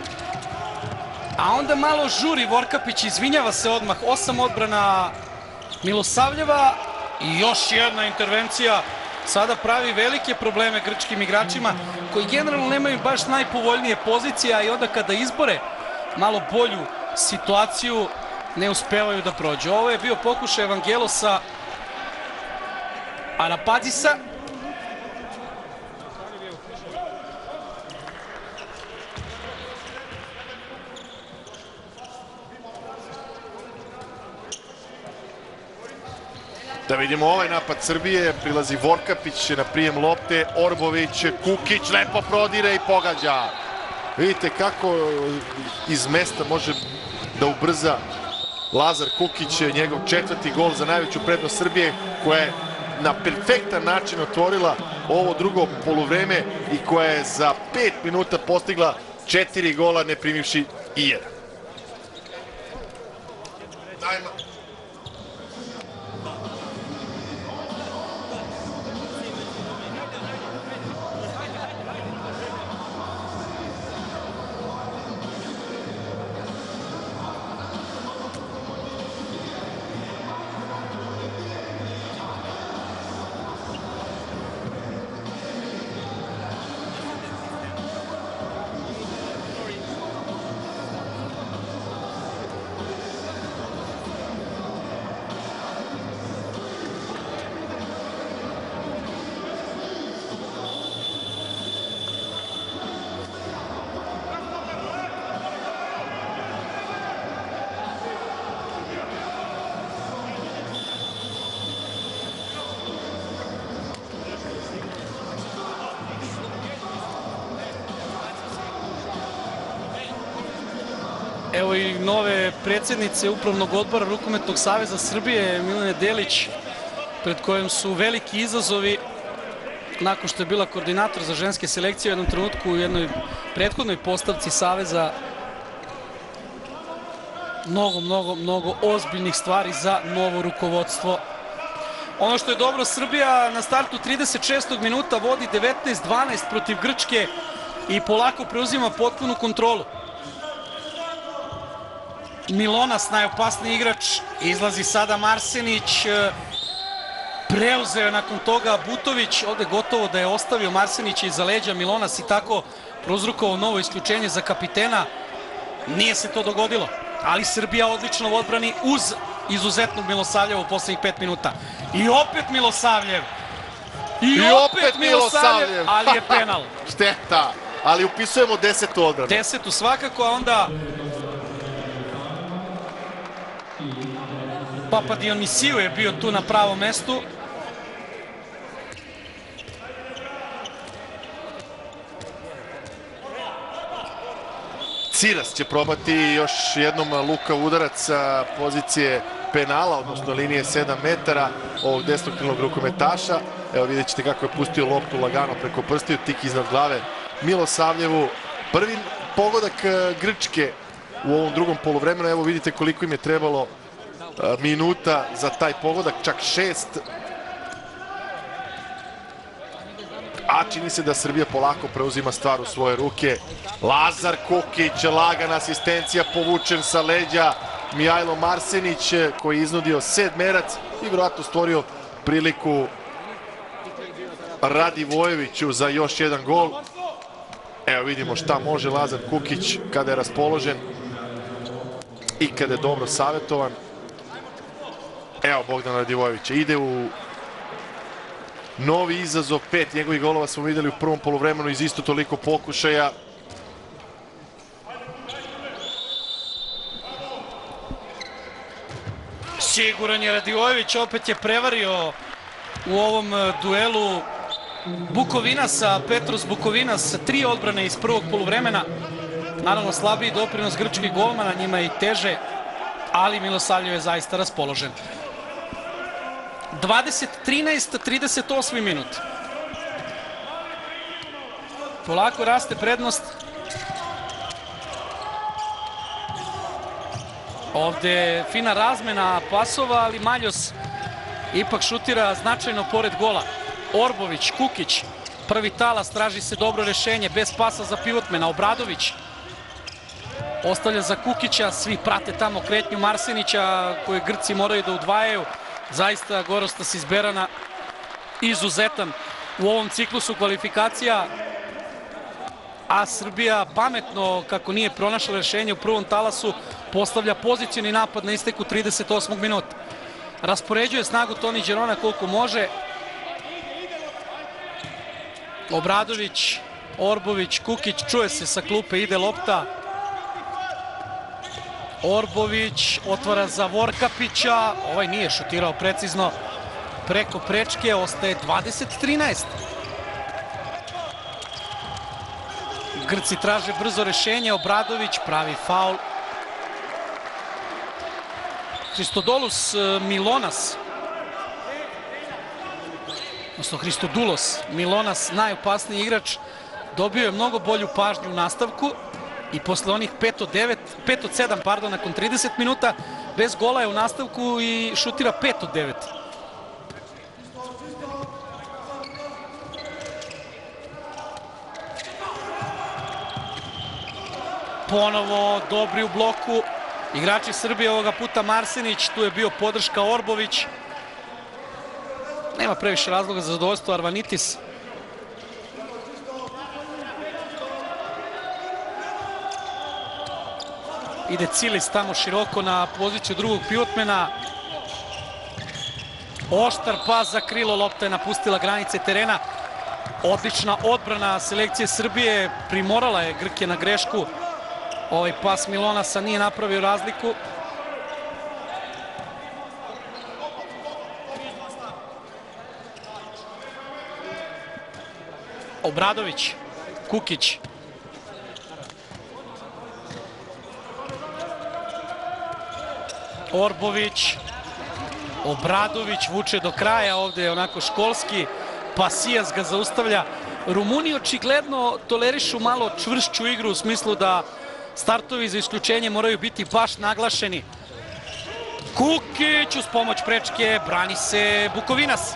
A onda malo žuri Vorkapić, izvinjava se odmah. 8 odbrana Milosavljeva i još jedna intervencija. Sada pravi velike probleme grčkim igračima koji generalno nemaju baš najpovoljnije pozicije, a i onda kada izbore malo bolju situaciju ne uspevaju da prođu. Ovo je bio pokušaj Evangelosa Arapadzisa. Da vidimo ovaj napad Srbije, prilazi Vorkapić na prijem lopte, Orbović, Kukić lepo prodire i pogađa. Vidite kako iz mesta može da ubrza Lazar Kukić, njegov 4. gol za najveću prednost Srbije, koja je na perfektan način otvorila ovo drugo poluvreme i koja je za 5 minuta postigla 4 gola ne primivši i jedan. Evo i nove predsjednice Upravnog odbora Rukometnog saveza Srbije, Milene Delić, pred kojom su veliki izazovi nakon što je bila koordinator za ženske selekcije u jednom trenutku u jednoj prethodnoj postavci saveza. Mnogo ozbiljnih stvari za novo rukovodstvo. Ono što je dobro, Srbija na startu 36. minuta vodi 19-12 protiv Grčke i polako preuzima potpunu kontrolu. Milonas, najopasniji igrač, izlazi sada Marsenić, preuzeo je nakon toga Butović, ovde gotovo da je ostavio Marsenića iza leđa Milonas i tako prouzrokovao novo isključenje za kapitena. Nije se to dogodilo, ali Srbija odlično u odbrani uz izuzetnog Milosavljeva u poslednjih 5 minuta. I opet Milosavljev! I opet Milosavljev, ali je penal. Šteta, ali upisujemo 10. odbranu. 10. svakako, a onda Papadionisiju je bio tu na pravom mestu. Ciras će probati još jednom luka udarac sa pozicije penala, odnosno linije 7 metara ovog desnog krilnog rukometaša. Evo vidjet ćete kako je pustio loptu lagano preko prstiju, tik iznad glave Milosavljevu. Prvi pogodak Grčke u ovom drugom poluvremenu. Evo vidite koliko im je trebalo minuta za taj pogodak, čak 6. A čini se da Srbija polako preuzima stvar u svoje ruke. Lazar Kukić, lagana asistencija, povučen sa leđa. Mijajlo Marsenić koji je iznudio sedmerac i vjerojatno stvorio priliku Radivojeviću za još jedan gol. Evo vidimo šta može Lazar Kukić kada je raspoložen i kada je dobro savjetovan. Evo Bogdan Radivojevića, ide u novi izazov, 5 njegovih golova smo videli u prvom poluvremenu iz isto toliko pokušaja. Siguran je Radivojević, opet je prevario u ovom duelu Bukovinasa, Petrus Bukovinas, 3 odbrane iz prvog poluvremena. Naravno, slabiji doprinos grčkih golmana, njima je i teže, ali Milosavljev je zaista raspoložen. 20-13, 38. minut. Polako raste prednost. Ovde fina razmena pasova, ali Maljos ipak šutira značajno pored gola. Orbović, Kukić, prvi talas, traži se dobro rešenje, bez pasa za pivotmena. Obradović ostavlja za Kukića, svi prate tamo kretnju Marsenića koje Grci moraju da udvajaju. Zaista Gorostas iz Berana izuzetan u ovom ciklusu kvalifikacija, a Srbija pametno, kako nije pronašla rešenje u prvom talasu, postavlja pozicijni napad na isteku 38. minuta. Raspoređuje snagu Toni Đerona koliko može. Obradović, Orbović, Kukić, čuje se sa klupe, ide lopta. Orbović otvara za Vorkapića, ovaj nije šutirao precizno preko prečke, ostaje 20-13. Grci traže brzo rešenje, Obradović pravi faul. Christodoulos Milonas, odnosno Christodoulos Milonas, najopasniji igrač, dobio je mnogo bolju pažnju u nastavku i posle onih 5 od 7, nakon 30 minuta, bez gola je u nastavku i šutira 5 od 9. Ponovo dobri u bloku igrači Srbije, ovoga puta Marsenić, tu je bio podrška Orbović. Nema previše razloga za zadovoljstvo Arvanitis. Ide Cilis tamo široko na poziciju drugog pivotmena. Oštar pas za krilo, lopta je napustila granice terena. Odlična odbrana selekcije Srbije, primorala je Grke na grešku. Ovaj pas Milonasa nije napravio razliku. Obradović, Kukić. Orbović, Obradović vuče do kraja, ovde je onako školski, Pasijas ga zaustavlja. Rumuni očigledno tolerišu malo čvršću igru u smislu da startovi za isključenje moraju biti baš naglašeni. Kukić uz pomoć prečke, brani se Bukovinas.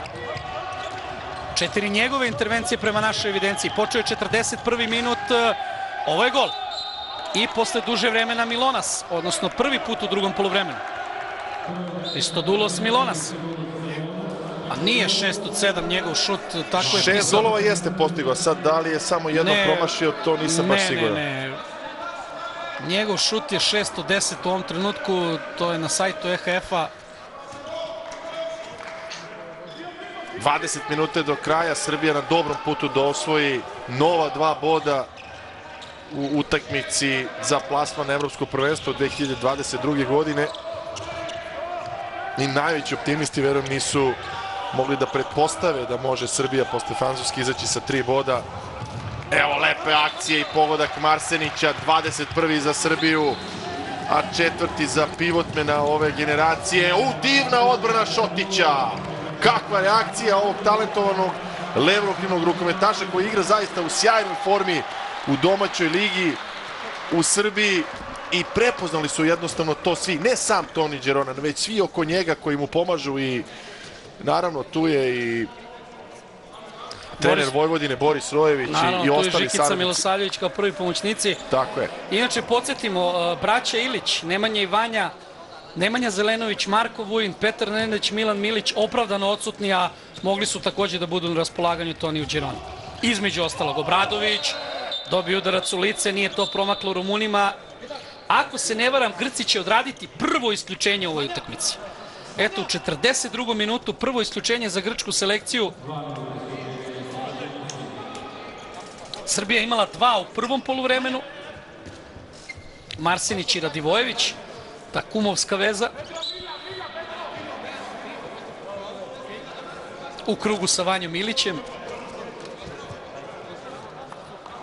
4 njegove intervencije prema našoj evidenciji. Počeo je 41. minut, ovo je gol. I posle duže vremena Milonas, odnosno prvi put u drugom poluvremenu. Christodoulos Milonas. A nije 6 od 7 njegov šut, tako je pisao. 6 golova jeste postigao, sad da li je samo jedno promašio, to nisam baš siguran. Ne. Njegov šut je 6 od 10 u ovom trenutku, to je na sajtu EHF-a. 20 minuta do kraja, Srbija na dobrom putu da osvoji nova 2 boda u utakmici za plasman na Evropsko prvenstvo 2022. godine. I najveći optimisti, verujem, nisu mogli da pretpostave da može Srbija posle Francuske izaći sa 3 boda. Evo lepe akcije i pogodak Marsenića, 21. za Srbiju, a 4. za pivotmena ove generacije. Divna odbrana Šotića! Kakva reakcija ovog talentovanog levokrivnog rukometaša koji igra zaista u sjajnoj formi u domaćoj ligi u Srbiji i prepoznali su jednostavno to svi, ne sam Toni Đerona, već svi oko njega koji mu pomažu i naravno tu je i trener Vojvodine Boris Rojević i ostali saradnici. Naravno, tu je Žikica Milosavljević kao prvi pomoćnici. Tako je. Inače, podsjetimo, braća Ilić, Nemanja i Vanja, Nemanja Zelenović, Marko Vujin, Petar Nenadić, Milan Milić, opravdano odsutni, a mogli su takođe da budu na raspolaganju Toniju Đeronu. Između ostalog, Obradović dobio udarac u lice, nije to promaklo Rumunima. Ako se ne varam, Grci će odraditi prvo isključenje u ovoj utakmici. Eto, u 42. minutu prvo isključenje za grčku selekciju. Srbija je imala 2 u prvom poluvremenu. Marsenić i Radivojević, ta kumovska veza. U krugu sa Vanjom Ilićem.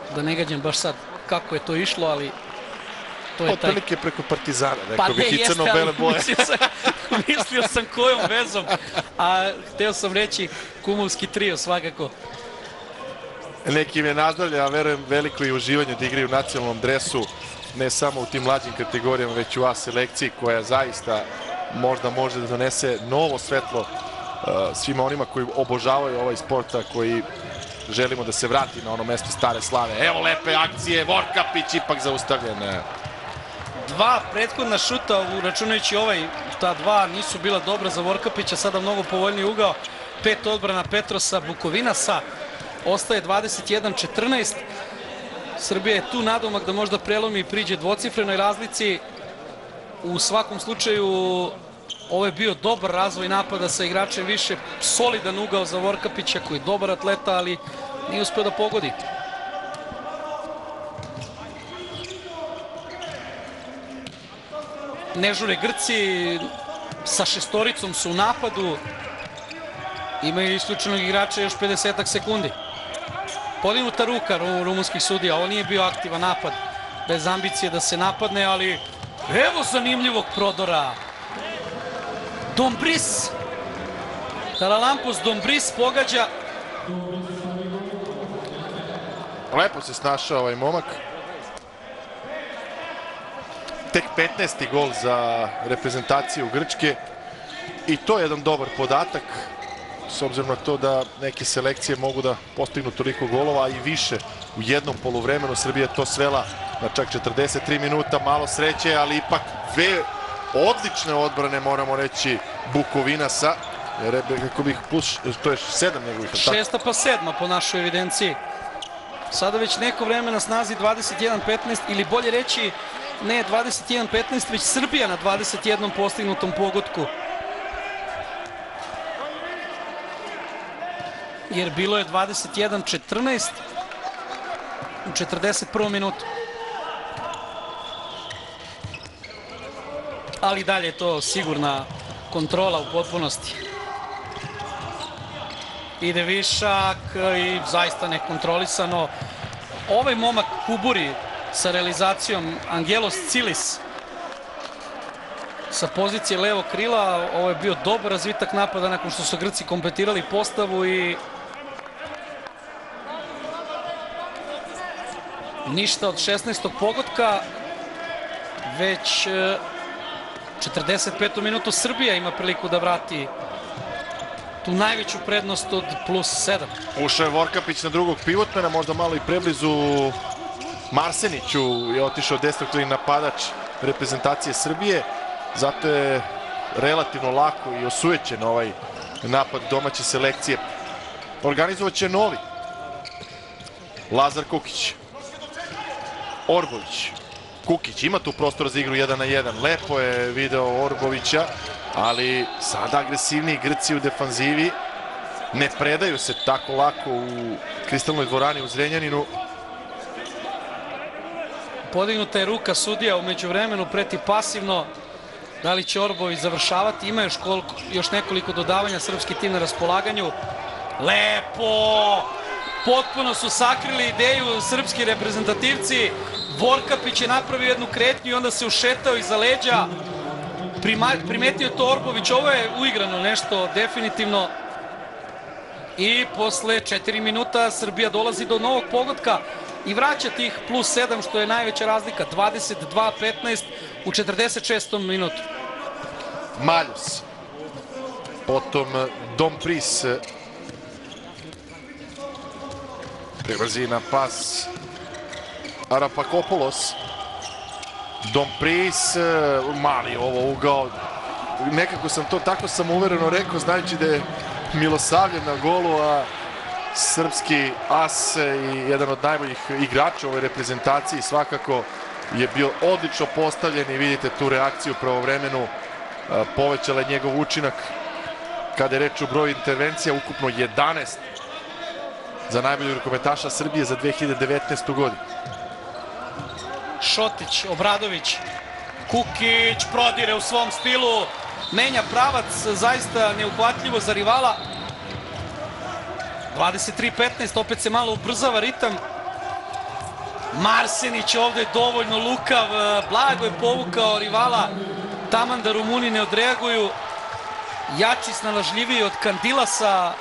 Da ne gađam baš sad kako je to išlo, ali to je taj... Otprilike preko Partizana, Pa rekao bih, i crno-bele boje. Mislio sam kojom vezom, a hteo sam reći kumovski trio svakako. Nekim je nazdravlja, a verujem veliko i uživanje da igraju u nacionalnom dresu, ne samo u tim mlađim kategorijama, već u A selekciji koja zaista možda može da donese novo svetlo svima onima koji obožavaju ovaj sport, a koji želimo da se vrati na ono mesto stare slave. Evo lepe akcije, Vorkapić ipak zaustavljen. Dva prethodna šuta, računajući ta dva nisu bila dobra za Vorkapića, sada mnogo povoljniji ugao. 5 odbrana Petrosa Bukovinasa, ostaje 21-14. Srbija je tu nadomak da možda prelomi i priđe dvocifrenoj razlici. U svakom slučaju, ovo je bio dobar razvoj napada sa igračem više, solidan ugao za Vorkapića koji je dobar atleta, ali nije uspeo da pogodi. Ne žure Grci, sa šestoricom su u napadu, imaju isključenog igrača još 50 sekundi. Podignuta ruka rumunskih sudija, ovo nije bio aktivan napad, bez ambicije da se napadne, ali evo zanimljivog prodora. Dombris, Karalampos Dombris pogađa. Lepo se snašao ovaj momak. Tek 15. gol za reprezentaciju Grčke i to je jedan dobar podatak, s obzirom na to da neke selekcije mogu da postignu toliko golova i više u jednom poluvremenu. Srbija je to svela na čak 43 minuta, malo sreće, ali ipak dve odlične odbrane, moramo reći, Bukovinasa. Kako bih plus, to je 7 njegovih. 6. pa 7. po našoj evidenciji. Sada već neko vreme na snazi 21-15, ili bolje reći ne 21-15, već Srbija na 21 postignutom pogodku. Jer bilo je 21-14 u 41. minutu. Ali dalje je to sigurna kontrola u potpunosti. Ide višak i zaista nekontrolisano. Ovaj momak kuburi sa realizacijom Angelos Cilis sa pozicije levog krila. Ovo je bio dobar razvitak napada nakon što su Grci kompletirali postavu i ništa od 16. pogotka. Već 45. minutu Srbija ima priliku da vrati tu najveću prednost od +7. Ušao je Vorkapić na drugog pivotmena, možda malo i preblizu Marseniću je otišao destruktivni napadač reprezentacije Srbije. Zato je relativno lako i osujećen ovaj napad domaće selekcije. Organizovat će novi. Lazar Kukić. Orbović. Kukić ima tu prostor za igru 1 na 1. Lepo je video Orbovića, ali sada agresivniji Grci u defanzivi. Ne predaju se tako lako u Kristalnoj dvorani u Zrenjaninu. Podignuta je ruka sudija, umeđu vremenu preti pasivno. Da li će Orbović završavati? Ima još nekoliko dodavanja, srpski tim na raspolaganju. Lepo! Potpuno su sakrili ideju srpski reprezentativci. Vorkapić je napravio jednu kretnju i onda se ušetao iza leđa. Primetio je to Orbović, ovo je uigrano nešto definitivno. I posle 4 minuta Srbija dolazi do novog pogotka i vraća tih +7, što je najveća razlika. 22-15 u 46. minutu. Maljus. Potom Dombris. Prilazi na pas Arapakopoulos. Dombris, mali ovo ugao. Nekako sam to tako samouvereno rekao, znajući da je Milosavljev na golu, a srpski as i jedan od najboljih igrača u ovoj reprezentaciji svakako je bio odlično postavljen i vidite tu reakciju pravovremenu. Povećala je njegov učinak kada je reč o broju intervencija, ukupno 11 za najboljeg rukometaša Srbije za 2019. godinu. Šotić, Obradović, Kukić prodire u svom stilu, menja pravac, zaista neuhvatljivo za rivala. 23-15, opet se malo ubrzava ritam. Marsenić ovde dovoljno lukav, blago je povukao rivala, taman da Rumuni ne odreaguju. Jači, snalažljiviji od Kandilasa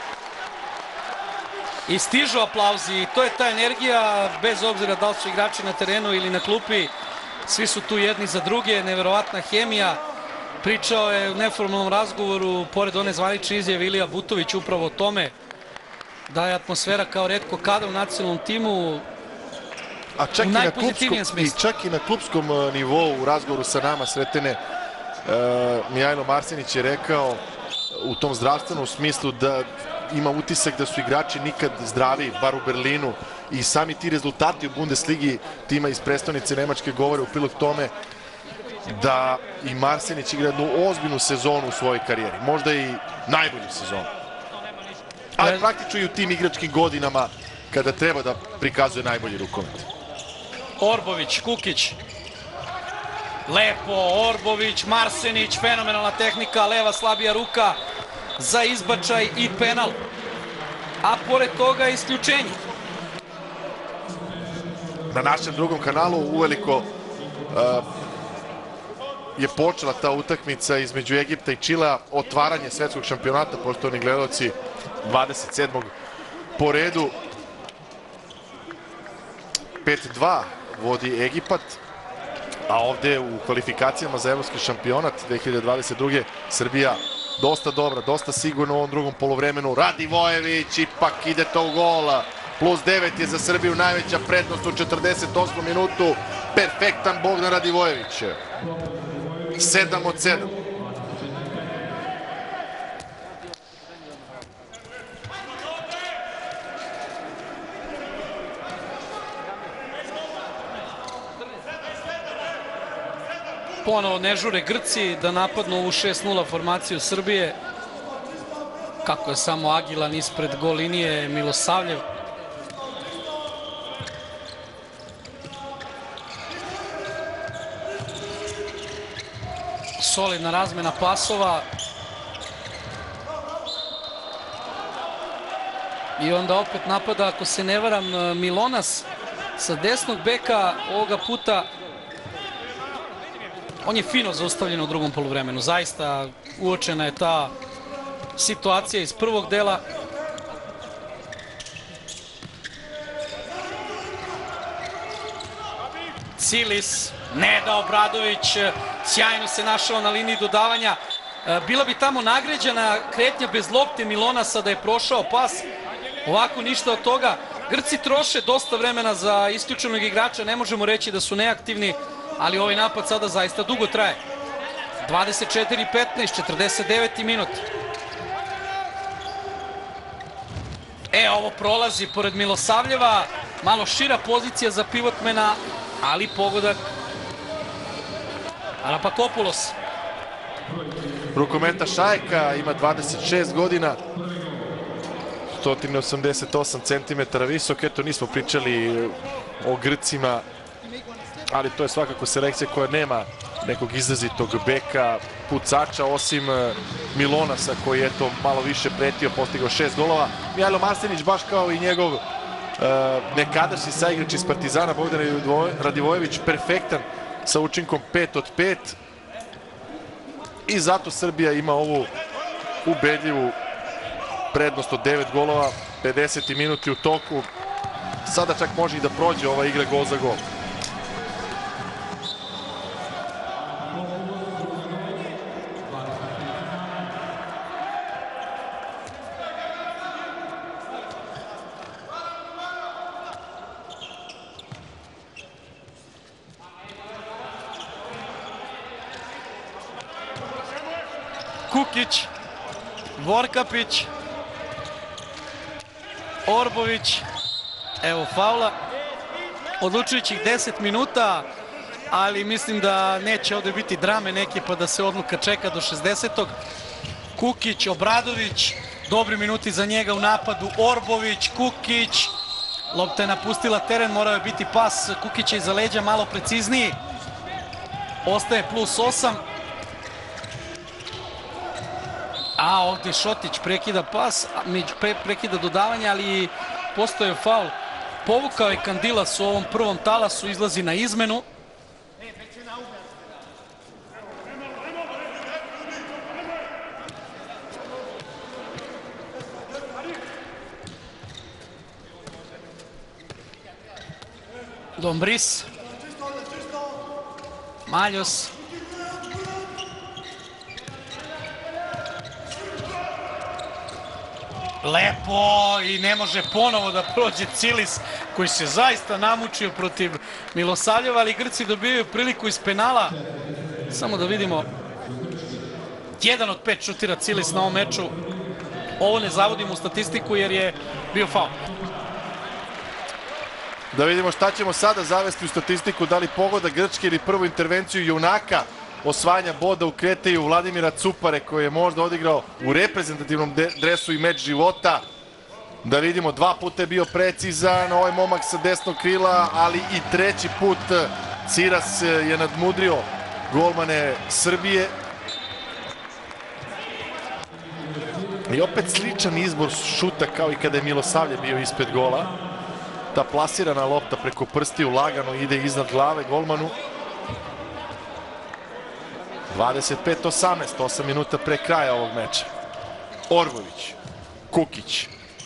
i stižu aplauzi. To je ta energija, bez obzira da li su igrači na terenu ili na klupi. Svi su tu jedni za druge, neverovatna hemija. Pričao je u neformalnom razgovoru, pored one zvanične izjave, Ilija Butović upravo o tome da je atmosfera kao retko kada u nacionalnom timu. A čak i na klupskom nivou u razgovoru sa nama, Sretene, Mihajlo Marsenić je rekao u tom zdravstvenom smislu da ima utisak da su igrači nikad zdraviji, bar u Berlinu, i sami ti rezultati u Bundesligi tima iz prestonice Nemačke govore u prilog tome da i Marsenić igra jednu ozbiljnu sezonu u svojoj karijeri, možda i najbolju sezonu. Ali praktično i u tim igračkim godinama kada treba da prikazuje najbolji rukomet. Orbović, Kukić. Lepo, Orbović, Marsenić, fenomenalna tehnika, leva slabija ruka za izbačaj i penal. A pored toga isključenje. Na našem drugom kanalu uveliko je počela ta utakmica između Egipta i Čilea, otvaranje svetskog šampionata, poštovani gledalci, 27. po redu. 5-2 vodi Egipat, a ovde u kvalifikacijama za evropski šampionat 2022. Srbija dosta dobra, dosta sigurno u ovom drugom polovremenu. Radivojević ipak ide to u gola. Plus 9 je za Srbiju najveća prednost u 48. minutu. Perfektan Bogdan Radivojević. 7 od 7. Ponovo ne žure Grci da napadnu ovu 6-0 formaciju Srbije. Kako je samo agilan ispred gol linije Milosavljev. Solidna razmena pasova. I onda opet napada, ako se ne varam, Milonas sa desnog beka ovoga puta. On je fino zaustavljen u drugom poluvremenu. Zaista uočena je ta situacija iz prvog dela. Cilis, Neda Obradović, sjajno se našao na liniji dodavanja. Bila bi tamo nagrađena kretnja bez lopte Milonasa da je prošao pas. Ovako ništa od toga. Grci troše dosta vremena za isključenog igrača, ne možemo reći da su neaktivni, ali ovaj napad sada zaista dugo traje. 24-15, 49. minut. Ovo prolazi pored Milosavljeva, malo šira pozicija za pivotmena, ali pogodak Arapakopulos. Rukometa Šajka, ima 26 godina, 188 cm visok. Eto, nismo pričali o Grcima, ali to je svakako selekcija koja nema nekog izrazitog beka, pucača, osim Milonasa koji je to malo više pretio, postigao 6 golova. Mihajlo Marsenić, baš kao i njegov nekadašnji saigrač iz Partizana Bogdan Radivojević, perfektan sa učinkom 5 od 5. I zato Srbija ima ovu ubedljivu prednost od 9 golova, 50 minuti u toku. Sada čak može i da prođe ova igra gol za gol. Kukić, Vorkapić, Orbović, evo faula, odlučujućih 10 minuta, ali mislim da neće ovde biti drame neke pa da se odluka čeka do 60. Kukić, Obradović, dobri minuti za njega u napadu, Orbović, Kukić, lopta je napustila teren, morao je biti pas Kukića iza leđa malo precizniji, ostaje plus 8. A ovdje Šotić prekida pas, prekida dodavanje, ali postoje faul Povukao je Kandilas u ovom prvom talasu, izlazi na izmenu. Dombris. Maljos. Lepo i ne može ponovo da prođe Cilis koji se zaista namučio protiv Milosavljeva, ali Grci dobijaju priliku iz penala. Samo da vidimo. 1 od 5 šutira Cilis na ovom meču. Ovo ne zavodimo u statistiku jer je bio faul. Da vidimo šta ćemo sada zavesti u statistiku, da li pogoda Grčke ili prvu intervenciju junaka osvajanja boda u Kreteju Vladimira Cupare, koji je možda odigrao u reprezentativnom dresu i meč života. Da vidimo, 2 puta je bio precizan ovaj momak sa desnog krila, ali i 3. put Ciras je nadmudrio golmane Srbije. I opet sličan izbor šuta kao i kada je Milosavlje bio ispred gola. Ta plasirana lopta preko prstiju lagano ide iznad glave golmanu. 25-18, 8 minuta pre kraja ovog meča. Orbović, Kukić.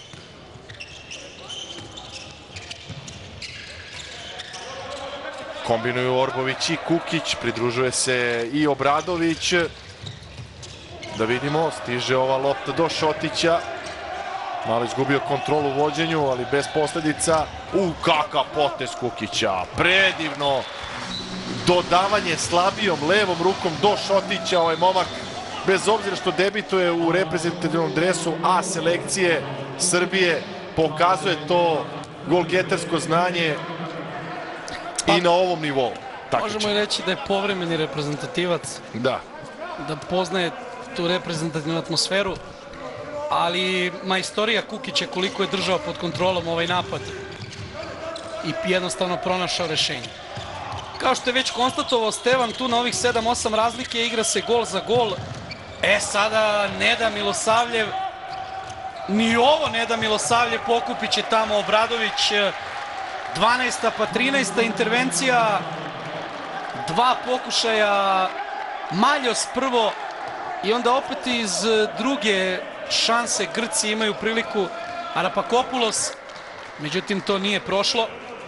Kombinuju Orbović i Kukić, pridružuje se i Obradović. Da vidimo, stiže ova lopta do Šotića. Malo izgubio kontrolu u vođenju, ali bez posledica. Kakav potez Kukića, predivno dodavanje slabijom levom rukom do Šotića. Ovaj momak, bez obzira što debituje u reprezentativnom dresu A selekcije Srbije, pokazuje to golgetersko znanje i na ovom nivou. Možemo i reći da je povremeni reprezentativac. Da. Da poznaje tu reprezentativnu atmosferu, ali majstorija Kukića koliko je držao pod kontrolom ovaj napad i jednostavno pronašao rešenje. Kao što je već konstatovao Stevan, tu na ovih 7-8 razlike igra se gol za gol. Sada ne da Milosavljev, ni ovo ne da Milosavljev, pokupit će tamo Obradović. 12. pa 13. intervencija, 2 pokušaja, Maljos prvo i onda opet iz druge šanse Grci imaju priliku. Arapakopulos, međutim to nije prošlo.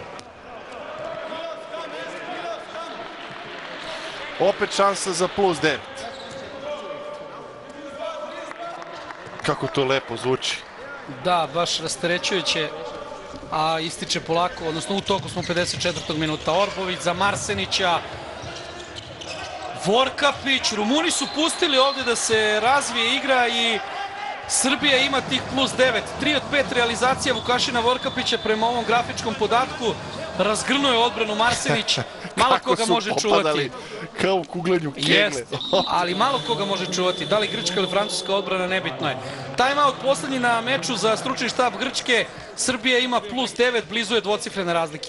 Opet šansa za +9. Kako to lepo zvuči. Da, baš rasterećujuće, a ističe polako, odnosno u toku smo 54. minuta. Orbović za Marsenića. Vorkapić, Rumuni su pustili ovde da se razvije igra i Srbija ima tih +9. 3 od 5 realizacija Vukašina Vorkapića prema ovom grafičkom podatku. Razgrnuo je odbranu Marsenić. Malo koga može čuvati. Kao u kuglenju kegle. Jeste, ali malo koga može čuvati. Da li grčka ili francuska odbrana, nebitno je. Timeout poslednji na meču za stručni štab Grčke. Srbija ima +9, blizu je dvocifrene razlike.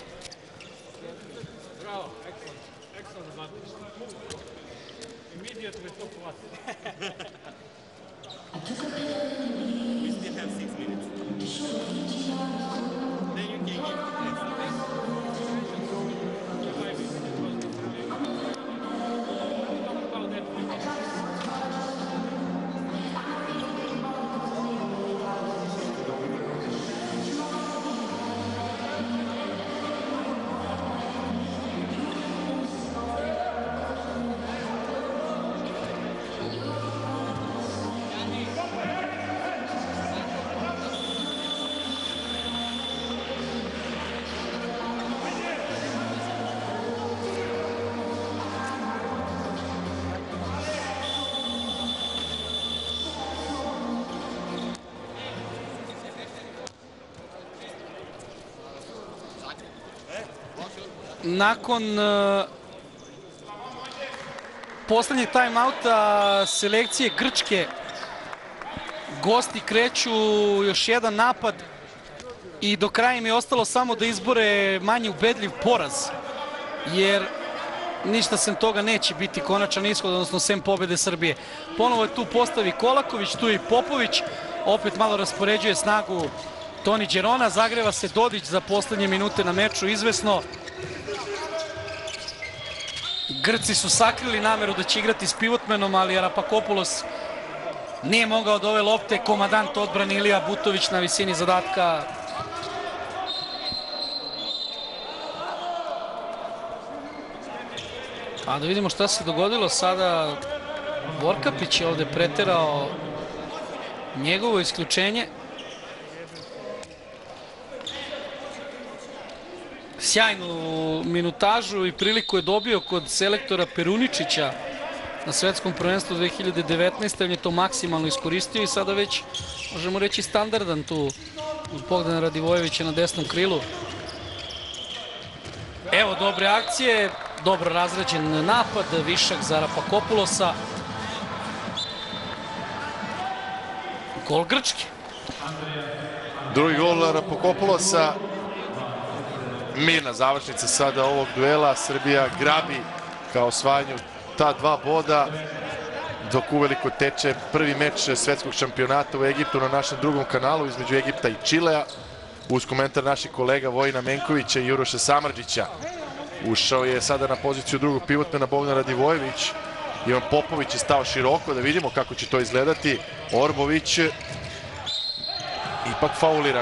Nakon poslednjeg timeouta selekcije Grčke, gosti kreću još jedan napad i do kraja im je ostalo samo da izbore manje ubedljiv poraz, jer ništa sem toga neće biti konačan ishod, odnosno sem pobede Srbije. Ponovo je tu postavi Kolaković, tu je i Popović, opet malo raspoređuje snagu Toni Đerona, zagreva se Dodić za poslednje minute na meču, izvesno. Grci su sakrili nameru da će igrati s pivotmenom, ali Arapakopoulos nije mogao od ove lopte. Komadant odbrane Ilija Butović na visini zadatka. A da vidimo šta se dogodilo sada. Vorkapić je ovde preterao njegovo isključenje. Sjajnu minutažu i priliku je dobio kod selektora Peruničića na svetskom prvenstvu 2019. On je to maksimalno iskoristio i sada već, možemo reći, standardan tu Bogdana Radivojevića na desnom krilu. Evo dobre akcije, dobro razrađen napad, višak za Arapakopoulosa. Gol Grčke. Drugi gol Arapakopoulosa. Mirna završnica sada ovog duela. Srbija grabi kao osvajanju ta 2 boda, dok uveliko teče prvi meč svetskog šampionata u Egiptu na našem drugom kanalu između Egipta i Čilea. Uz komentar naših kolega Vojina Menkovića i Uroša Samardžića. Ušao je sada na poziciju drugog pivotmena Bogdan Radivojević. Ivan Popović je stao široko, da vidimo kako će to izgledati. Orbović ipak fauliran.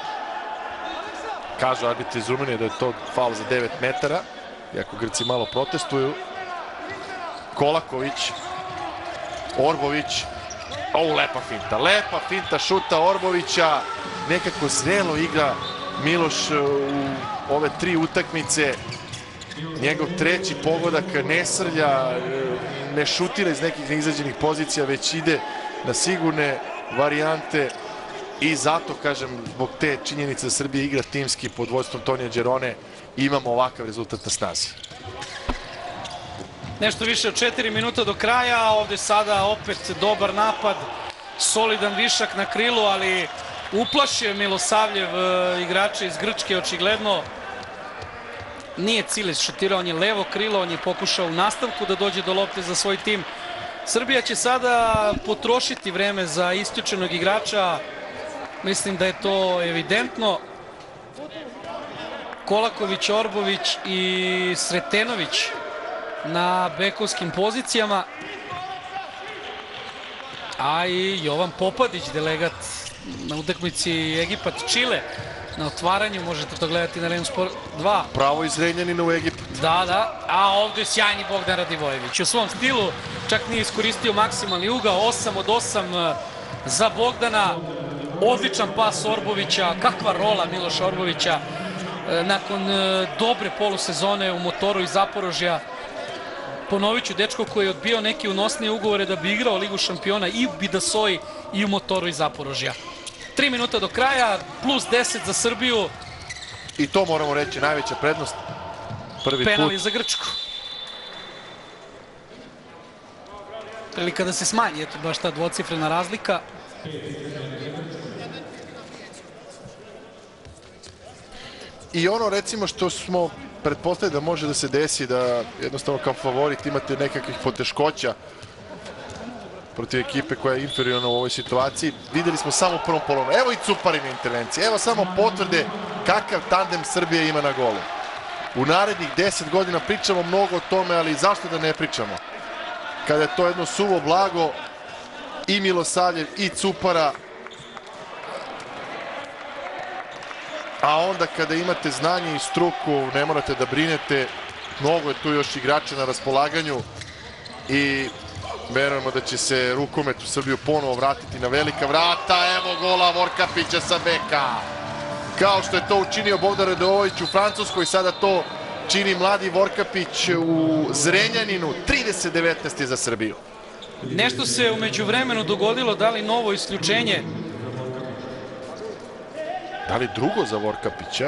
Kažu arbitri iz Rumunije da je to faul za 9 metara, iako Grci malo protestuju. Kolaković, Orbović, lepa finta šuta Orbovića. Nekako zrelo igra Miloš u ove 3 utakmice. Njegov treći pogodak ne srlja, ne šutira iz nekih neizađenih pozicija, već ide na sigurne varijante. I zato, kažem, zbog te činjenice da Srbija igra timski pod vodstvom Tonija Đerone, imamo ovakav rezultat na snazi. Nešto više od 4 minuta do kraja, ovde sada opet dobar napad, solidan višak na krilu, ali uplašio Milosavljev igrače iz Grčke, očigledno. Nije cilj šutirao, on je levo krilo, on je pokušao u nastavku da dođe do lopte za svoj tim. Srbija će sada potrošiti vreme za isključenog igrača, mislim da je to evidentno. Kolaković, Orbović i Sretenović na bekovskim pozicijama. A i Jovan Popadić, delegat na utakmici Egipat-Čile. Na otvaranju, možete to gledati na Ren Sport 2. Pravo iz Renjanina u Egipat. Da. A ovde je sjajni Bogdan Radivojević. U svom stilu čak nije iskoristio maksimalni ugao. 8 od 8 za Bogdana. Odličan pas Orbovića. Kakva rola Miloša Orbovića nakon dobre polusezone u Motoru iz Zaporožja. Ponovit ću, dečko koji je odbio neke unosnije ugovore da bi igrao Ligu šampiona i u Bidasoji i u Motoru iz Zaporožja. 3 minuta do kraja, plus 10 za Srbiju. I to moramo reći, najveća prednost. Prvi put. Penal je za Grčku. Prilika da se smanji, eto baš ta dvocifrena razlika. I ono, recimo, što smo pretpostavili da može da se desi, da jednostavno kao favorit imate nekakvih poteškoća protiv ekipe koja je inferiorna u ovoj situaciji. Videli smo samo u prvom polovremenu. Evo i Cuparine intervencije. Evo samo potvrde kakav tandem Srbije ima na golu. U narednih 10 godina pričamo mnogo o tome, ali zašto da ne pričamo? Kada je to jedno suvo blago i Milosavljev i Cupara, a onda kada imate znanje i struku, ne morate da brinete. Mnogo je tu još igrača na raspolaganju i verujemo da će se rukomet u Srbiju ponovo vratiti na velika vrata. Evo gola Vorkapića sa beka. Kao što je to učinio Bogdan Radivojević u Francuskoj, sada to čini mladi Vorkapić u Zrenjaninu. 30-19 je za Srbiju. Nešto se u međuvremenu dogodilo, da li novo isključenje? Da li drugo za Vorkapića?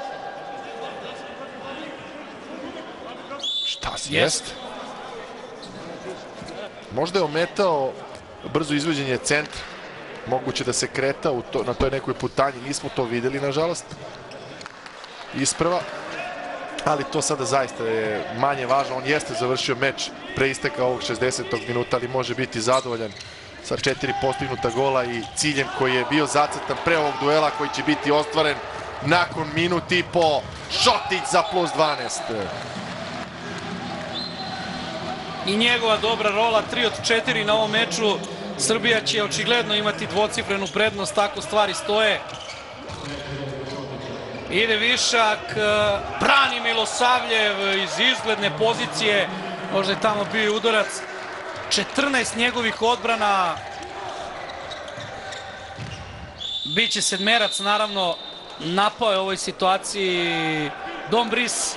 Šta si? Jest. Možda je ometao brzo izvođenje centra. Moguće da se kreta na toj nekoj putanji. Nismo to videli, nažalost. Isprava. Ali to sada zaista je manje važno. On jeste završio meč pre isteka ovog 60. minuta, ali može biti zadovoljan sa 4 postignuta gola i ciljem koji je bio zacrtan pre ovog duela, koji će biti ostvaren nakon minut i po. Šotić za plus 12. I njegova dobra rola, 3 od 4 na ovom meču. Srbija će očigledno imati dvocifrenu prednost, tako stvari stoje. Ide višak, brani Milosavljev iz izgledne pozicije, možda je tamo bio i udarac. 14 njegovih odbrana. Biće sedmerac, naravno, napao je u ovoj situaciji Dombris.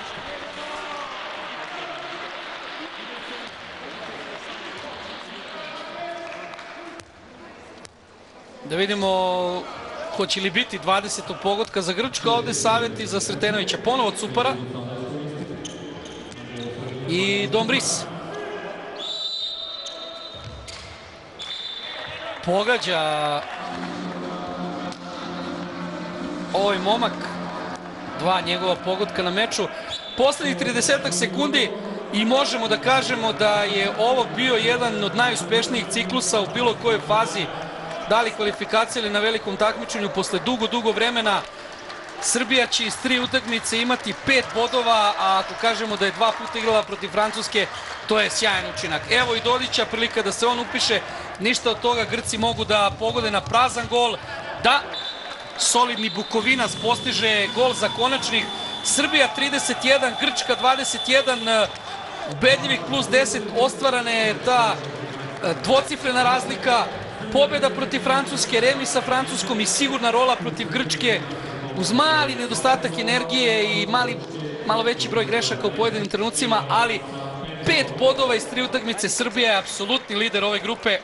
Da vidimo hoće li biti 20. pogotka za Grčka. Ovde savjeti za Sretenovića. Ponovo od Supara. I Dombris. Pogađa ovaj momak. 2 njegova pogotka na meču. Poslednjih 30 sekundi i možemo da kažemo da je ovo bio jedan od najuspešnijih ciklusa u bilo kojoj fazi, da li kvalifikacije ili na velikom takmičenju. Posle dugo vremena Srbija će iz 3 utakmice imati 5 bodova, a ako kažemo da je 2 puta igrala protiv Francuske, to je sjajan učinak. Evo i Dodića, prilika da se on upiše. Ništa od toga, Grci mogu da pogode na prazan gol. Da, solidni Bukovinac postiže gol za konačnih. Srbija 31, Grčka 21, ubedljivih plus 10, ostvarana je ta dvocifrena razlika. Pobjeda protiv Francuske, remi sa Francuskom i sigurna rola protiv Grčke. Uz mali nedostatak energije i malo veći broj grešaka u pojedinim trenucima, ali 5 bodova iz 3 utakmice. Srbija je apsolutni lider ove grupe.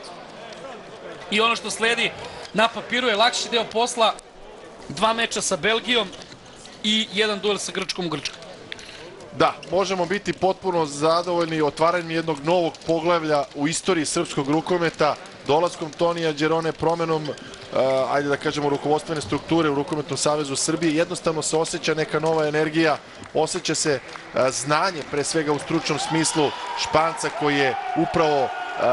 I ono što sledi na papiru je lakši deo posla. 2 meča sa Belgijom i 1 duel sa Grčkom u Grčkoj. Da, možemo biti potpuno zadovoljni otvaranjem jednog novog poglavlja u istoriji srpskog rukometa, dolaskom Tonija Đerone, promenom, ajde da kažemo, rukovodstvene strukture u Rukometnom savezu Srbije. Jednostavno se osjeća neka nova energija, osjeća se znanje, pre svega u stručnom smislu, Španca koji je upravo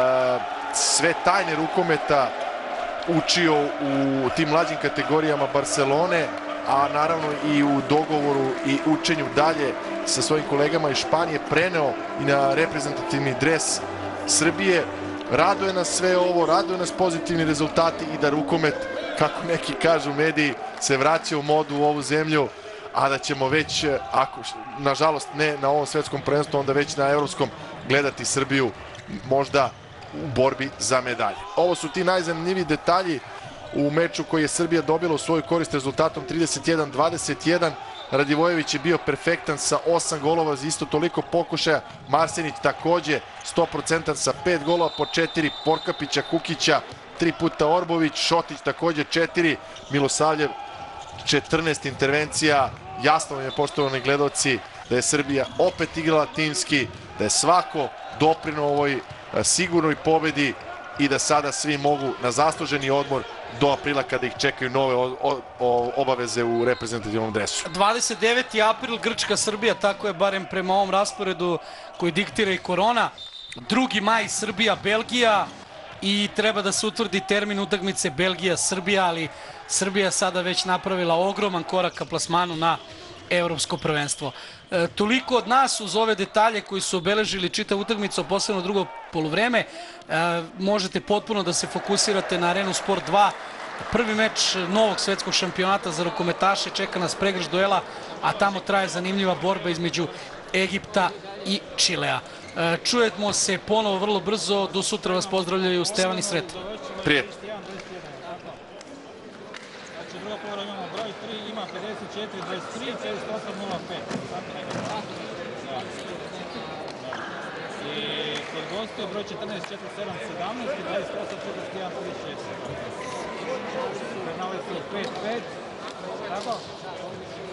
sve tajne rukometa učio u tim mlađim kategorijama Barcelone, a naravno i u dogovoru i učenju dalje sa svojim kolegama iz Španije preneo i na reprezentativni dres Srbije. Raduje nas sve ovo, raduje nas pozitivni rezultati i da rukomet, kako neki kažu mediji, se vraća u modu u ovu zemlju, a da ćemo već, ako, nažalost ne na ovom svetskom prvenstvu, onda već na evropskom gledati Srbiju možda u borbi za medalje. Ovo su ti najzanimljiviji detalji u meču koji je Srbija dobila u svoju korist rezultatom 31-21. Radivojević je bio perfektan sa 8 golova za isto toliko pokušaja. Marsenić takođe 100% sa 5 golova po 4. Porkapića, Kukića, 3 puta Orbović, Šotić takođe 4. Milosavljev 14 intervencija. Jasno vam je, poštovani gledalci, da je Srbija opet igrala timski, da je svako doprineo ovoj sigurnoj pobedi i da sada svi mogu na zasluženi odmor do aprila kada ih čekaju nove obaveze u reprezentativnom dresu. 29. april Grčka Srbija, tako je barem prema ovom rasporedu koji diktira i korona. 2. maj Srbija Belgija i treba da se utvrdi termin utakmice Belgija Srbija, ali Srbija sada već napravila ogroman korak ka plasmanu na evropsko prvenstvo. Toliko od nas uz ove detalje koji su obeležili čitav utakmicu, posebno drugo poluvreme. Možete potpuno da se fokusirate na Arenu Sport 2. Prvi meč novog svetskog šampionata za rukometaše, čeka nas pregrš duela, a tamo traje zanimljiva borba između Egipta i Čilea. Čujemo se ponovo vrlo brzo, do sutra vas pozdravljaju Stevan i Sreta. Prijetno. Druga povreda imamo broj 3, ima 54, 23, 58, 05. I kod gostuje broj 14, 47, 17 i 28, 41, 36. Prenavaju se 5-5. Tako?